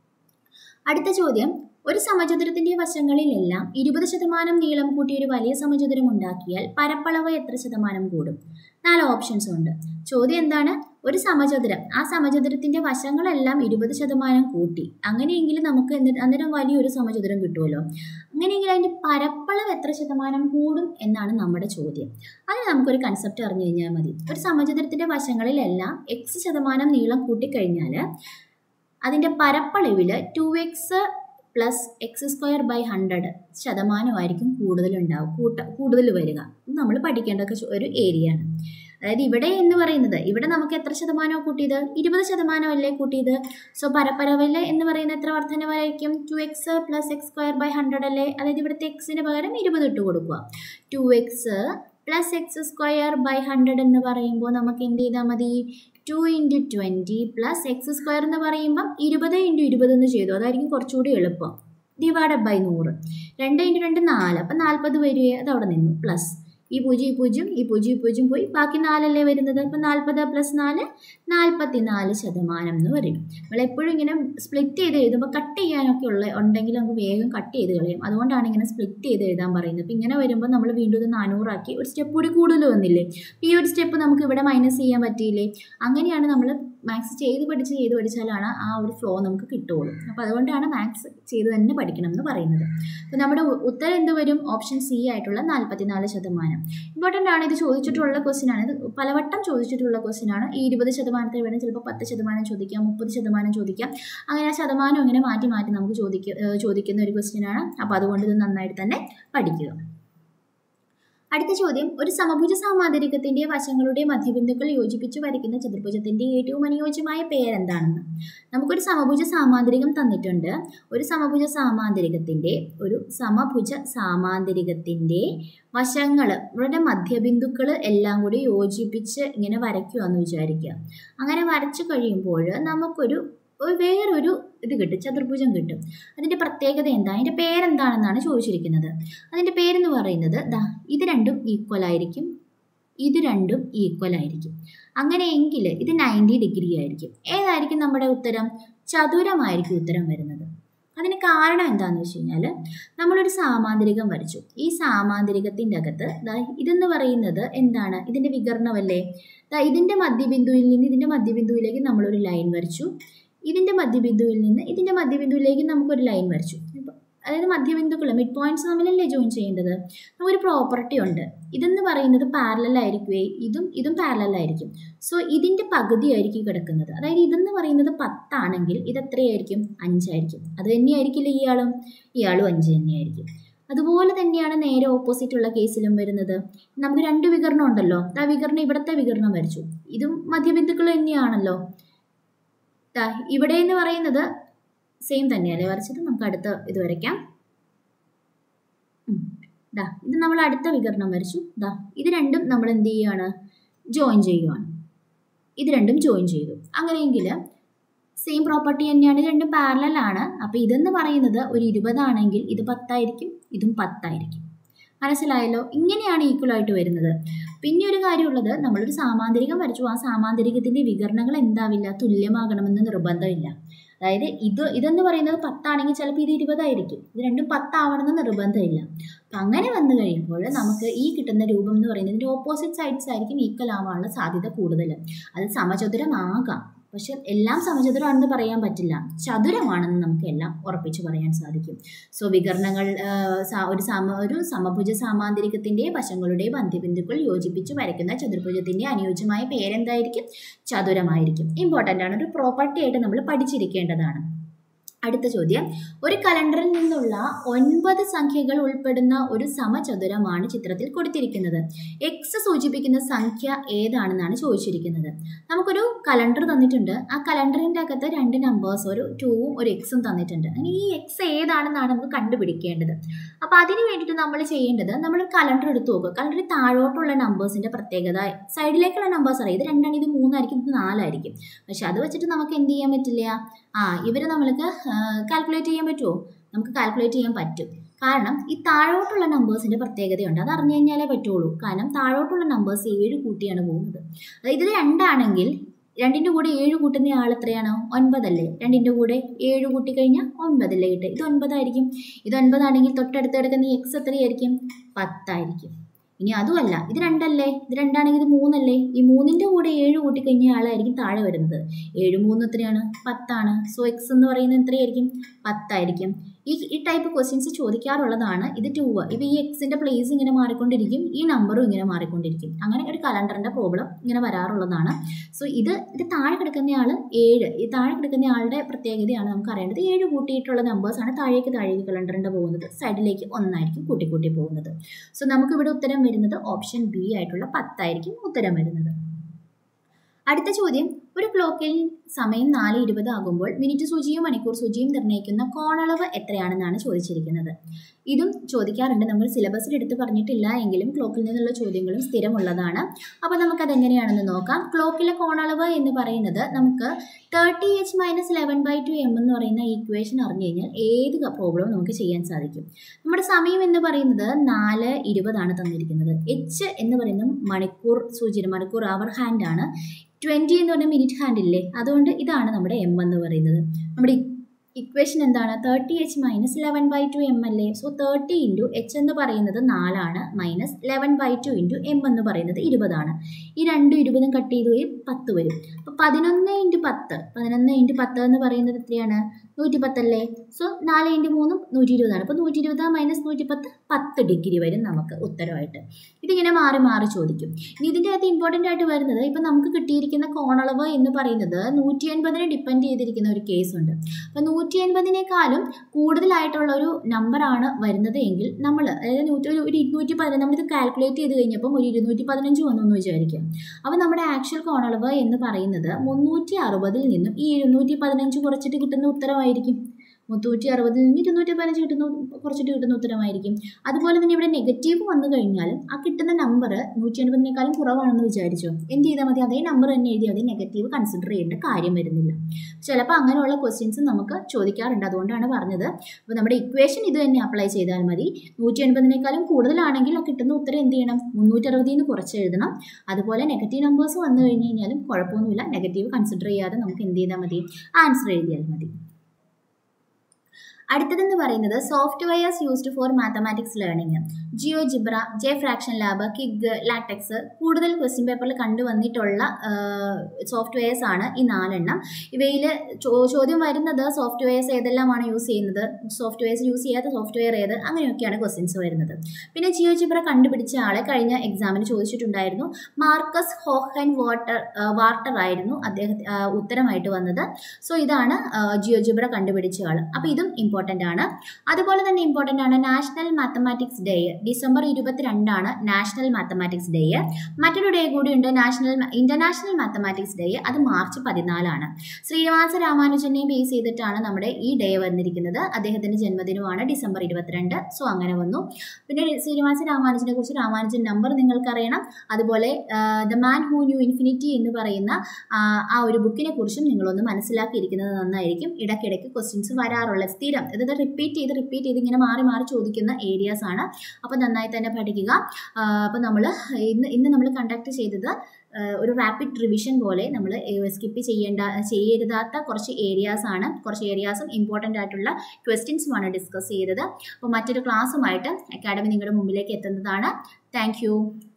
അടുത്ത ചോദ്യം, ഒരു സമചതുരത്തിന്റെ വശങ്ങളിലെല്ലാം ഇരുപത് ശതമാനം നീളം കൂട്ടി ഒരു വലിയ സമചതുരം ഉണ്ടാക്കിയാൽ പരപ്പളവ് എത്ര ശതമാനം കൂടും? നാല് ഓപ്ഷൻസ് ഉണ്ട്. ചോദ്യം എന്താണ്? ഒരു സമചതുരം, ആ സമചതുരത്തിന്റെ വശങ്ങളെല്ലാം ഇരുപത് ശതമാനം കൂട്ടി, അങ്ങനെയെങ്കിൽ നമുക്ക് അന്നേരം വലിയൊരു സമചതുരം കിട്ടുമല്ലോ. അങ്ങനെയെങ്കിൽ അതിൻ്റെ പരപ്പളവ് എത്ര ശതമാനം കൂടും എന്നാണ് നമ്മുടെ ചോദ്യം. അതിന് നമുക്കൊരു കൺസെപ്റ്റ് അറിഞ്ഞു കഴിഞ്ഞാൽ മതി. ഒരു സമചതുരത്തിന്റെ വശങ്ങളിലെല്ലാം എക്സ് ശതമാനം നീളം കൂട്ടിക്കഴിഞ്ഞാൽ അതിൻ്റെ പരപ്പളവിൽ two X plus X square by hundred ശതമാനമായിരിക്കും കൂടുതലുണ്ടാവും, കൂട്ട കൂടുതൽ വരിക. നമ്മൾ പഠിക്കേണ്ട ഒരു ഏരിയ ആണ്. അതായത് ഇവിടെ എന്ന് പറയുന്നത്, ഇവിടെ നമുക്ക് എത്ര ശതമാനമാണ് കൂട്ടിയത്? ഇരുപത് ശതമാനമല്ലേ കൂട്ടിയത്. സോ പരപ്പളവിൽ എന്ന് പറയുന്നത് എത്ര വർധനവായിരിക്കും? Two X plus X square by hundred അല്ലേ. അതായത് ഇവിടുത്തെ എക്സിന് പകരം ഇരുപത് ഇട്ട് കൊടുക്കുക. Two X plus X square by hundred എന്ന് പറയുമ്പോൾ നമുക്ക് എന്ത് ചെയ്താൽ മതി? Two into twenty plus X square എന്ന് പറയുമ്പം ഇരുപത് ഇൻറ്റു ഇരുപത് എന്ന് ചെയ്തു. അതായിരിക്കും കുറച്ചുകൂടി എളുപ്പം. ഡിവൈഡ് ബൈ നൂറ്. രണ്ട് ഇൻറ്റു രണ്ട് നാല്, അപ്പം നാൽപ്പത് വരികയെ അത് അവിടെ നിന്നു. പ്ലസ് ഈ പൂജ്യം ഈ പൂജ്യം ഈ പൂജ്യം ഈ പൂജ്യം പോയി ബാക്കി നാലല്ലേ വരുന്നത്. അപ്പം നാൽപ്പത് പ്ലസ് നാല് നാൽപ്പത്തി നാല് ശതമാനം എന്ന് പറയും. നമ്മളെപ്പോഴും ഇങ്ങനെ സ്പ്ലിറ്റ് ചെയ്ത് എഴുതുമ്പോൾ കട്ട് ചെയ്യാനൊക്കെ ഉള്ള ഉണ്ടെങ്കിൽ നമുക്ക് വേഗം കട്ട് ചെയ്ത് കളയും. അതുകൊണ്ടാണ് ഇങ്ങനെ സ്പ്ലിറ്റ് ചെയ്ത് എഴുതാൻ പറയുന്നത്. അപ്പം ഇങ്ങനെ വരുമ്പോൾ നമ്മൾ വീണ്ടും ഇത് നാനൂറാക്കി ഒരു സ്റ്റെപ്പ് കൂടി കൂടുതൽ വന്നില്ലേ. ഈ ഒരു സ്റ്റെപ്പ് നമുക്ക് ഇവിടെ മൈനസ് ചെയ്യാൻ പറ്റിയില്ലേ. അങ്ങനെയാണ് നമ്മൾ മാത്സ് ചെയ്ത് പഠിച്ച് ചെയ്ത് പഠിച്ചാലാണ് ആ ഒരു ഫ്ലോ നമുക്ക് കിട്ടുള്ളൂ. അപ്പോൾ അതുകൊണ്ടാണ് മാത്സ് ചെയ്ത് തന്നെ പഠിക്കണം എന്ന് പറയുന്നത്. അപ്പോൾ നമ്മുടെ ഉത്തരം എന്ത് വരും? ഓപ്ഷൻ സി ആയിട്ടുള്ള നാൽപ്പത്തി നാല് ശതമാനം. ഇമ്പോർട്ടൻ്റ് ആണ്. ഇത് ചോദിച്ചിട്ടുള്ള ക്വസ്റ്റ്യൻ ആണ്. ഇത് പലവട്ടം ചോദിച്ചിട്ടുള്ള ക്വസ്റ്റ്യൻ ആണ്. ഈ ഇരുപത് ശതമാനത്തിൽ വേണം ചിലപ്പോൾ പത്ത് ശതമാനം ചോദിക്കാം, മുപ്പത് ശതമാനം ചോദിക്കാം. അങ്ങനെ ആ ശതമാനം ഇങ്ങനെ മാറ്റി മാറ്റി നമുക്ക് ചോദിക്ക ചോദിക്കുന്ന ഒരു ക്വസ്റ്റ്യൻ ആണ്. അപ്പോൾ അതുകൊണ്ട് ഇത് നന്നായിട്ട് തന്നെ പഠിക്കുക. അടുത്ത ചോദ്യം, ഒരു സമഭുജ സാമാന്തരികത്തിന്റെ വശങ്ങളുടെ മധ്യബിന്ദുക്കൾ യോജിപ്പിച്ച് വരയ്ക്കുന്ന ചതുർഭുജത്തിന്റെ ഏറ്റവും അനുയോജ്യമായ പേരെന്താണെന്ന്. നമുക്കൊരു സമഭുജ സാമാന്തരികം തന്നിട്ടുണ്ട്. ഒരു സമഭുജ സാമാന്തരികത്തിന്റെ ഒരു സമഭുജ സാമാന്തരികത്തിന്റെ വശങ്ങൾ, ഇവരുടെ മധ്യബിന്ദുക്കൾ എല്ലാം കൂടി യോജിപ്പിച്ച് ഇങ്ങനെ വരയ്ക്കുകയെന്ന് വിചാരിക്കുക. അങ്ങനെ വരച്ചു കഴിയുമ്പോൾ നമുക്കൊരു വേറൊരു ഇത് കിട്ടും, ചതുർഭുജം കിട്ടും. അതിൻ്റെ പ്രത്യേകത എന്താ, അതിൻ്റെ പേരെന്താണെന്നാണ് ചോദിച്ചിരിക്കുന്നത്. അതിൻ്റെ പേരെന്ന് പറയുന്നത് ദാ ഇത് രണ്ടും ഈക്വൽ ആയിരിക്കും, ഇത് രണ്ടും ഈക്വൽ ആയിരിക്കും. അങ്ങനെയെങ്കിൽ ഇത് നയൻറ്റി ഡിഗ്രി ആയിരിക്കും. ഏതായിരിക്കും നമ്മുടെ ഉത്തരം? ചതുരമായിരിക്കും ഉത്തരം വരുന്നത്. അതിന് കാരണം എന്താണെന്ന് വെച്ച് കഴിഞ്ഞാൽ, നമ്മളൊരു സാമാന്തരികം വരച്ചു. ഈ സാമാന്തരികത്തിൻ്റെ അകത്ത് ദാ ഇതെന്ന് പറയുന്നത് എന്താണ്? ഇതിൻ്റെ വികരണമല്ലേ. ദാ ഇതിൻ്റെ മധ്യബിന്ദുവിൽ നിന്ന് ഇതിൻ്റെ മധ്യബിന്ദുവിലേക്ക് നമ്മളൊരു ലൈൻ വരച്ചു. ഇതിൻ്റെ മധ്യബിന്ദുവിൽ നിന്ന് ഇതിൻ്റെ മധ്യബിന്ദുവിലേക്ക് നമുക്കൊരു ലൈൻ വരച്ചു. അതായത് മധ്യബിന്ദുക്കൾ മിഡ് പോയിന്റ്സ് തമ്മിലല്ലേ ജോയിൻ ചെയ്യേണ്ടത്. നമുക്കൊരു പ്രോപ്പർട്ടി ഉണ്ട്. ഇതെന്ന് പറയുന്നത് പാരലൽ ആയിരിക്കുമേ, ഇതും ഇതും പാരലൽ ആയിരിക്കും. സോ ഇതിൻ്റെ പകുതി ആയിരിക്കും കിടക്കുന്നത്. അതായത് ഇതെന്ന് പറയുന്നത് പത്താണെങ്കിൽ ഇത് എത്രയായിരിക്കും? അഞ്ചായിരിക്കും. അത് തന്നെയായിരിക്കില്ല ഇയാളും, ഇയാളും അഞ്ച് തന്നെയായിരിക്കും. അതുപോലെ തന്നെയാണ് നേരെ ഓപ്പോസിറ്റ് ഉള്ള കേസിലും വരുന്നത്. നമുക്ക് രണ്ട് വികരണം ഉണ്ടല്ലോ. ആ വികരണം ഇവിടുത്തെ വികരണം വരച്ചു. ഇതും മധ്യബിന്ദുക്കൾ തന്നെയാണല്ലോ. ഇവിടെ എന്ന് പറയുന്നത് സെയിം തന്നെയല്ലേ വരച്ചത്. നമുക്ക് അടുത്ത ഇത് വരയ്ക്കാം. ദാ ഇത് നമ്മൾ അടുത്ത വികരണം വരച്ചു. ദാ ഇത് രണ്ടും നമ്മൾ എന്ത് ചെയ്യുകയാണ്? ജോയിൻ ചെയ്യുകയാണ്. ഇത് രണ്ടും ജോയിൻ ചെയ്തു. അങ്ങനെയെങ്കിൽ സെയിം പ്രോപ്പർട്ടി തന്നെയാണ്, രണ്ടും പാരലലാണ്. അപ്പോൾ ഇതെന്ന് പറയുന്നത് ഒരു ഇരുപതാണെങ്കിൽ ഇത് പത്തായിരിക്കും, ഇതും പത്തായിരിക്കും. മനസ്സിലായല്ലോ? ഇങ്ങനെയാണ് ഈക്വലായിട്ട് വരുന്നത്. പിന്നെ ഒരു കാര്യമുള്ളത്, നമ്മളൊരു സാമാന്തരികം വരച്ചു. ആ സാമാന്തരികത്തിൻ്റെ വികരണങ്ങൾ എന്താവില്ല? തുല്യമാകണമെന്ന് നിർബന്ധമില്ല. അതായത് ഇത് ഇതെന്ന് പറയുന്നത് പത്താണെങ്കിൽ ചിലപ്പോൾ ഇത് ഇരുപതായിരിക്കും. ഇത് രണ്ടും പത്താവണമെന്ന് നിർബന്ധമില്ല. അപ്പം അങ്ങനെ വന്നു കഴിയുമ്പോൾ നമുക്ക് ഈ കിട്ടുന്ന രൂപം എന്ന് പറയുന്നത് ഇതിൻ്റെ ഓപ്പോസിറ്റ് സൈഡ്സ് ആയിരിക്കും ഈക്വൽ ആവാനുള്ള സാധ്യത കൂടുതൽ. അത് സമചതുരമാകാം, പക്ഷെ എല്ലാം സമചതുരമാണെന്ന് പറയാൻ പറ്റില്ല. ചതുരമാണെന്ന് നമുക്ക് എല്ലാം ഉറപ്പിച്ച് പറയാൻ സാധിക്കും. സോ വികരണങ്ങൾ ഒരു സമ ഒരു സമഭുജ സാമാന്തരികത്തിൻ്റെ വശങ്ങളുടെ മധ്യബിന്ദുക്കൾ യോജിപ്പിച്ച് വരയ്ക്കുന്ന ചതുർഭുജത്തിൻ്റെ അനുയോജ്യമായ പേരെന്തായിരിക്കും? ചതുരമായിരിക്കും. ഇമ്പോർട്ടൻ്റ് ആണ്, ഒരു പ്രോപ്പർട്ടി ആയിട്ട് നമ്മൾ പഠിച്ചിരിക്കേണ്ടതാണ്. അടുത്ത ചോദ്യം, ഒരു കലണ്ടറിൽ നിന്നുള്ള ഒൻപത് സംഖ്യകൾ ഉൾപ്പെടുന്ന ഒരു സമചതുരമാണ് ചിത്രത്തിൽ കൊടുത്തിരിക്കുന്നത്. എക്സ് സൂചിപ്പിക്കുന്ന സംഖ്യ ഏതാണെന്നാണ് ചോദിച്ചിരിക്കുന്നത്. നമുക്കൊരു കലണ്ടർ തന്നിട്ടുണ്ട്. ആ കലണ്ടറിൻ്റെ അകത്ത് രണ്ട് നമ്പേഴ്സ്, ഒരു ടൂവും ഒരു എക്സും തന്നിട്ടുണ്ട്. ഈ എക്സ് ഏതാണെന്നാണ് നമുക്ക് കണ്ടുപിടിക്കേണ്ടത്. അപ്പോൾ അതിന് വേണ്ടിയിട്ട് നമ്മൾ ചെയ്യേണ്ടത്, നമ്മൾ കലണ്ടർ എടുത്ത് നോക്കുക. കലണ്ടറിൽ താഴോട്ടുള്ള നമ്പേഴ്സിൻ്റെ പ്രത്യേകത, സൈഡിലേക്കുള്ള നമ്പേഴ്സ് അറിയാം. ഇത് രണ്ടാണ്, ഇത് മൂന്നായിരിക്കും, ഇത് നാലായിരിക്കും. പക്ഷെ അത് വെച്ചിട്ട് നമുക്ക് എന്ത് ചെയ്യാൻ പറ്റില്ല. ആ ഇവർ നമ്മൾക്ക് കാൽക്കുലേറ്റ് ചെയ്യാൻ പറ്റുമോ? നമുക്ക് കാൽക്കുലേറ്റ് ചെയ്യാൻ പറ്റും. കാരണം ഈ താഴോട്ടുള്ള നമ്പേഴ്സിൻ്റെ പ്രത്യേകതയുണ്ട്. അത് അറിഞ്ഞു കഴിഞ്ഞാലേ പറ്റുള്ളൂ. കാരണം താഴോട്ടുള്ള നമ്പേഴ്സ് ഏഴ് കൂട്ടിയാണ് പോകുന്നത്. അതായത് ഇത് രണ്ടാണെങ്കിൽ രണ്ടിൻ്റെ കൂടെ ഏഴ് കൂട്ടുന്ന ആൾ എത്രയാണ്? ഒൻപതല്ലേ. രണ്ടിൻ്റെ കൂടെ ഏഴ് കൂട്ടി കഴിഞ്ഞാൽ ഒൻപതല്ലേ കിട്ടുക. ഇത് ഒൻപതായിരിക്കും. ഇത് ഒൻപതാണെങ്കിൽ തൊട്ടടുത്ത് കിടക്കുന്ന ഈ എക്സ് എത്രയായിരിക്കും? പത്തായിരിക്കും. ഇനി അതുമല്ല, ഇത് രണ്ടല്ലേ, ഇത് രണ്ടാണെങ്കിൽ ഇത് മൂന്നല്ലേ. ഈ മൂന്നിൻ്റെ കൂടെ ഏഴ് കൂട്ടിക്കഴിഞ്ഞ ആളായിരിക്കും താഴെ വരുന്നത്. ഏഴ് മൂന്ന് എത്രയാണ്? പത്താണ്. സോ എക്സ് എന്ന് പറയുന്നത് എത്രയായിരിക്കും? പത്തായിരിക്കും. ഈ ഈ ടൈപ്പ് ക്വസ്റ്റ്യൻസ് ചോദിക്കാറുള്ളതാണ്. ഇത് ടൂ, ഇപ്പോൾ ഈ എക്സിൻ്റെ പ്ലേസ് ഇങ്ങനെ മാറിക്കൊണ്ടിരിക്കും, ഈ നമ്പറും ഇങ്ങനെ മാറിക്കൊണ്ടിരിക്കും. അങ്ങനെ ഒരു കലണ്ടറിൻ്റെ പ്രോബ്ലം ഇങ്ങനെ വരാറുള്ളതാണ്. സോ ഇത് ഇത് താഴെ കിടക്കുന്ന ആൾ ഏഴ്, ഈ താഴെ കിടക്കുന്ന ആളുടെ പ്രത്യേകതയാണ് നമുക്ക് അറിയേണ്ടത്. ഏഴ് കൂട്ടിയിട്ടുള്ള നമ്പേഴ്സാണ് താഴേക്ക് താഴേക്ക് കലണ്ടറിൻ്റെ പോകുന്നത്. സൈഡിലേക്ക് ഒന്നായിരിക്കും കൂട്ടി കൂട്ടി പോകുന്നത്. സോ നമുക്കിവിടെ ഉത്തരം വരുന്നത് ഓപ്ഷൻ ബി ആയിട്ടുള്ള പത്തായിരിക്കും ഉത്തരം വരുന്നത്. അടുത്ത ചോദ്യം, ഒരു ക്ലോക്കിൽ സമയം നാല് ഇരുപത് ആകുമ്പോൾ മിനിറ്റ് സൂചിയും മണിക്കൂർ സൂചിയും നിർണ്ണയിക്കുന്ന കോണളവ് എത്രയാണെന്നാണ് ചോദിച്ചിരിക്കുന്നത്. ഇതും ചോദിക്കാറുണ്ട്. നമ്മൾ സിലബസിൽ എടുത്ത് പറഞ്ഞിട്ടില്ല എങ്കിലും ക്ലോക്കിൽ നിന്നുള്ള ചോദ്യങ്ങളും സ്ഥിരമുള്ളതാണ്. അപ്പോൾ നമുക്കതെങ്ങനെയാണെന്ന് നോക്കാം. ക്ലോക്കിലെ കോണളവ് എന്ന് പറയുന്നത് നമുക്ക് thirty H minus eleven by two M എന്ന് പറയുന്ന ഈക്വേഷൻ അറിഞ്ഞു കഴിഞ്ഞാൽ ഏത് പ്രോബ്ലവും നമുക്ക് ചെയ്യാൻ സാധിക്കും. നമ്മുടെ സമയം എന്ന് പറയുന്നത് നാല് ഇരുപതാണ് തന്നിരിക്കുന്നത്. എച്ച് എന്ന് പറയുന്നത് മണിക്കൂർ സൂചി, മണിക്കൂർ അവർ ഹാൻഡ് ആണ്. ട്വൻറ്റി എന്ന് പറഞ്ഞാൽ മിനിറ്റ് ഹാൻഡ് ഇല്ലേ, അതുകൊണ്ട് ഇതാണ് നമ്മുടെ എം എന്ന് പറയുന്നത്. നമ്മുടെ ഇക്വേഷൻ എന്താണ്? Thirty H minus eleven by two M അല്ലേ. സോ തേർട്ടി ഇൻറ്റു എച്ച് എന്ന് പറയുന്നത് നാലാണ്, minus eleven by two into M എന്ന് പറയുന്നത് ഇരുപതാണ്. ഈ രണ്ടും ഇരുപതും കട്ട് ചെയ്ത് പോയി പത്ത് വരും. അപ്പോൾ പതിനൊന്ന് ഇൻറ്റു പത്ത്, പതിനൊന്ന് ഇൻറ്റു പത്ത് എന്ന് പറയുന്നത് എത്രയാണ്? നൂറ്റി പത്തല്ലേ. സോ നാല് ഇൻറ്റു മൂന്നും നൂറ്റി ഇരുപതാണ്. അപ്പോൾ നൂറ്റി ഇരുപത് മൈനസ് നൂറ്റി പത്ത്, പത്ത് ഡിഗ്രി വരും നമുക്ക് ഉത്തരവായിട്ട്. ഇതിങ്ങനെ മാറി മാറി ചോദിക്കും. ഇനി ഇതിൻ്റെ അകത്ത് ഇമ്പോർട്ടൻ്റ് ആയിട്ട് വരുന്നത്, ഇപ്പം നമുക്ക് കിട്ടിയിരിക്കുന്ന കോണളവ് എന്ന് പറയുന്നത് നൂറ്റി എൺപതിനെ ഡിപ്പെൻഡ് ചെയ്തിരിക്കുന്ന ഒരു കേസുണ്ട്. അപ്പോൾ നൂറ്റി എൺപതിനേക്കാളും കൂടുതലായിട്ടുള്ള ഒരു നമ്പറാണ് വരുന്നത് എങ്കിൽ നമ്മൾ അതായത് നൂറ്റി ഒരു ഒരു ഇരുന്നൂറ്റി പതിനഞ്ച് നമ്മളിത് കാൽക്കുലേറ്റ് ചെയ്ത് കഴിഞ്ഞപ്പം ഒരു ഇരുന്നൂറ്റി പതിനഞ്ച് വന്നു എന്ന് വിചാരിക്കാം. അപ്പോൾ നമ്മുടെ ആക്ച്വൽ കോണളവ് എന്ന് പറയുന്നത് മുന്നൂറ്റി അറുപതിൽ നിന്നും ഈ ഇരുന്നൂറ്റി പതിനഞ്ച് കുറച്ചിട്ട് കിട്ടുന്ന ഉത്തരമായിരിക്കും. മുന്നൂറ്റി അറുപതിൽ നിന്ന് ഇരുന്നൂറ്റി പതിനഞ്ച് കിട്ടുന്ന കുറച്ചിട്ട് കിട്ടുന്ന ഉത്തരമായിരിക്കും. അതുപോലെ തന്നെ ഇവിടെ നെഗറ്റീവ് വന്നു കഴിഞ്ഞാലും ആ കിട്ടുന്ന നമ്പർ നൂറ്റി എൺപതിനേക്കാളും കുറവാണെന്ന് വിചാരിച്ചു, എന്ത് ചെയ്താൽ മതി? അതേ നമ്പർ തന്നെ എഴുതിയാൽ മതി, നെഗറ്റീവ് കൺസിഡർ ചെയ്യേണ്ട കാര്യം വരുന്നില്ല. ചിലപ്പോൾ അങ്ങനെയുള്ള ക്വസ്റ്റ്യൻസ് നമുക്ക് ചോദിക്കാറുണ്ട്, അതുകൊണ്ടാണ് പറഞ്ഞത്. അപ്പോൾ നമ്മുടെ ഇക്വേഷൻ ഇത് തന്നെ അപ്ലൈ ചെയ്താൽ മതി. നൂറ്റി എൺപതിനേക്കാളും കൂടുതലാണെങ്കിൽ ആ കിട്ടുന്ന ഉത്തരം എന്ത് ചെയ്യണം? മുന്നൂറ്റി അറുപതിൽ നിന്ന് കുറച്ച് എഴുതണം. അതുപോലെ നെഗറ്റീവ് നമ്പേഴ്സ് വന്നു കഴിഞ്ഞ് കഴിഞ്ഞാലും കുഴപ്പമൊന്നുമില്ല, നെഗറ്റീവ് കൺസിഡർ ചെയ്യാതെ നമുക്ക് എന്ത് ചെയ്താൽ മതി? ആൻസർ എഴുതിയാൽ മതി. അടുത്തതെന്ന് പറയുന്നത് softwares used for mathematics learning. GeoGebra, J fraction lab, Kig, LaTeX കൂടുതൽ ക്വസ്റ്റ്യൻ പേപ്പറിൽ കണ്ടുവന്നിട്ടുള്ള സോഫ്റ്റ്വെയർസ് ആണ് ഈ നാലെണ്ണം. ഇവയിൽ ചോദ്യം വരുന്നത് സോഫ്റ്റ്വെയർസ് ഏതെല്ലാമാണ് യൂസ് ചെയ്യുന്നത്, സോഫ്റ്റ്വെയർസ് യൂസ് ചെയ്യാത്ത സോഫ്റ്റ്വെയർ ഏത്, അങ്ങനെയൊക്കെയാണ് ക്വസ്റ്റ്യൻസ് വരുന്നത്. പിന്നെ ജിയോജിബ്ര കണ്ടുപിടിച്ച ആളെ കഴിഞ്ഞ എക്സാമിന് ചോദിച്ചിട്ടുണ്ടായിരുന്നു. മാർക്കസ് ഹോഹൻ വാട്ടർ വാർട്ടർ ആയിരുന്നു അദ്ദേഹത്തെ ഉത്തരമായിട്ട് വന്നത്. സോ ഇതാണ് ജിയോജിബ്ര കണ്ടുപിടിച്ച ആൾ. അപ്പോൾ ഇതും ഇമ്പോർട്ടൻ്റ് ആണ്. അതുപോലെ തന്നെ ഇമ്പോർട്ടൻ്റ് ആണ് നാഷണൽ മാത്തമാറ്റിക്സ് ഡേ. ഡിസംബർ ഇരുപത്തിരണ്ടാണ് നാഷണൽ മാത്തമാറ്റിക്സ് ഡേ. മറ്റൊരു ഡേ കൂടിയുണ്ട്, നാഷണൽ ഇന്റർനാഷണൽ മാത്തമാറ്റിക്സ് ഡേ. അത് മാർച്ച് പതിനാലാണ്. ശ്രീനിവാസ രാമാനുജനെ ബേസ് ചെയ്തിട്ടാണ് നമ്മുടെ ഈ ഡേ വന്നിരിക്കുന്നത്. അദ്ദേഹത്തിന്റെ ജന്മദിനമാണ് ഡിസംബർ ഇരുപത്തിരണ്ട്. സോ അങ്ങനെ വന്നു. പിന്നെ ശ്രീനിവാസ രാമാനുജനെ കുറിച്ച് രാമാനുജൻ നമ്പർ നിങ്ങൾക്കറിയണം. അതുപോലെ the man who knew infinity എന്ന് പറയുന്ന ആ ഒരു ബുക്കിനെ കുറിച്ചും നിങ്ങളൊന്ന് മനസ്സിലാക്കിയിരിക്കുന്നത് നന്നായിരിക്കും. ഇടയ്ക്കിടയ്ക്ക് ക്വസ്റ്റ്യൻസ് വരാറുള്ള സ്ഥിരം ഇത് റിപ്പീറ്റ് ചെയ്ത് റിപ്പീറ്റ് ചെയ്ത് ഇങ്ങനെ മാറി മാറി ചോദിക്കുന്ന ഏരിയാസ് ആണ്. അപ്പോൾ നന്നായി തന്നെ പഠിക്കുക. അപ്പോൾ നമ്മൾ ഇന്ന് ഇന്ന് നമ്മൾ കണ്ടക്ട് ചെയ്തത് ഒരു റാപ്പിഡ് റിവിഷൻ പോലെ നമ്മൾ സ്കിപ്പ് ചെയ്യേണ്ട ചെയ്യരുതാത്ത കുറച്ച് ഏരിയാസ് ആണ്. കുറച്ച് ഏരിയാസും ഇമ്പോർട്ടൻ്റ് ആയിട്ടുള്ള ക്വസ്റ്റ്യൻസുമാണ് ഡിസ്കസ് ചെയ്തത്. അപ്പോൾ മറ്റൊരു ക്ലാസ്സുമായിട്ട് അക്കാഡമി നിങ്ങളുടെ മുമ്പിലേക്ക് എത്തുന്നതാണ്. താങ്ക്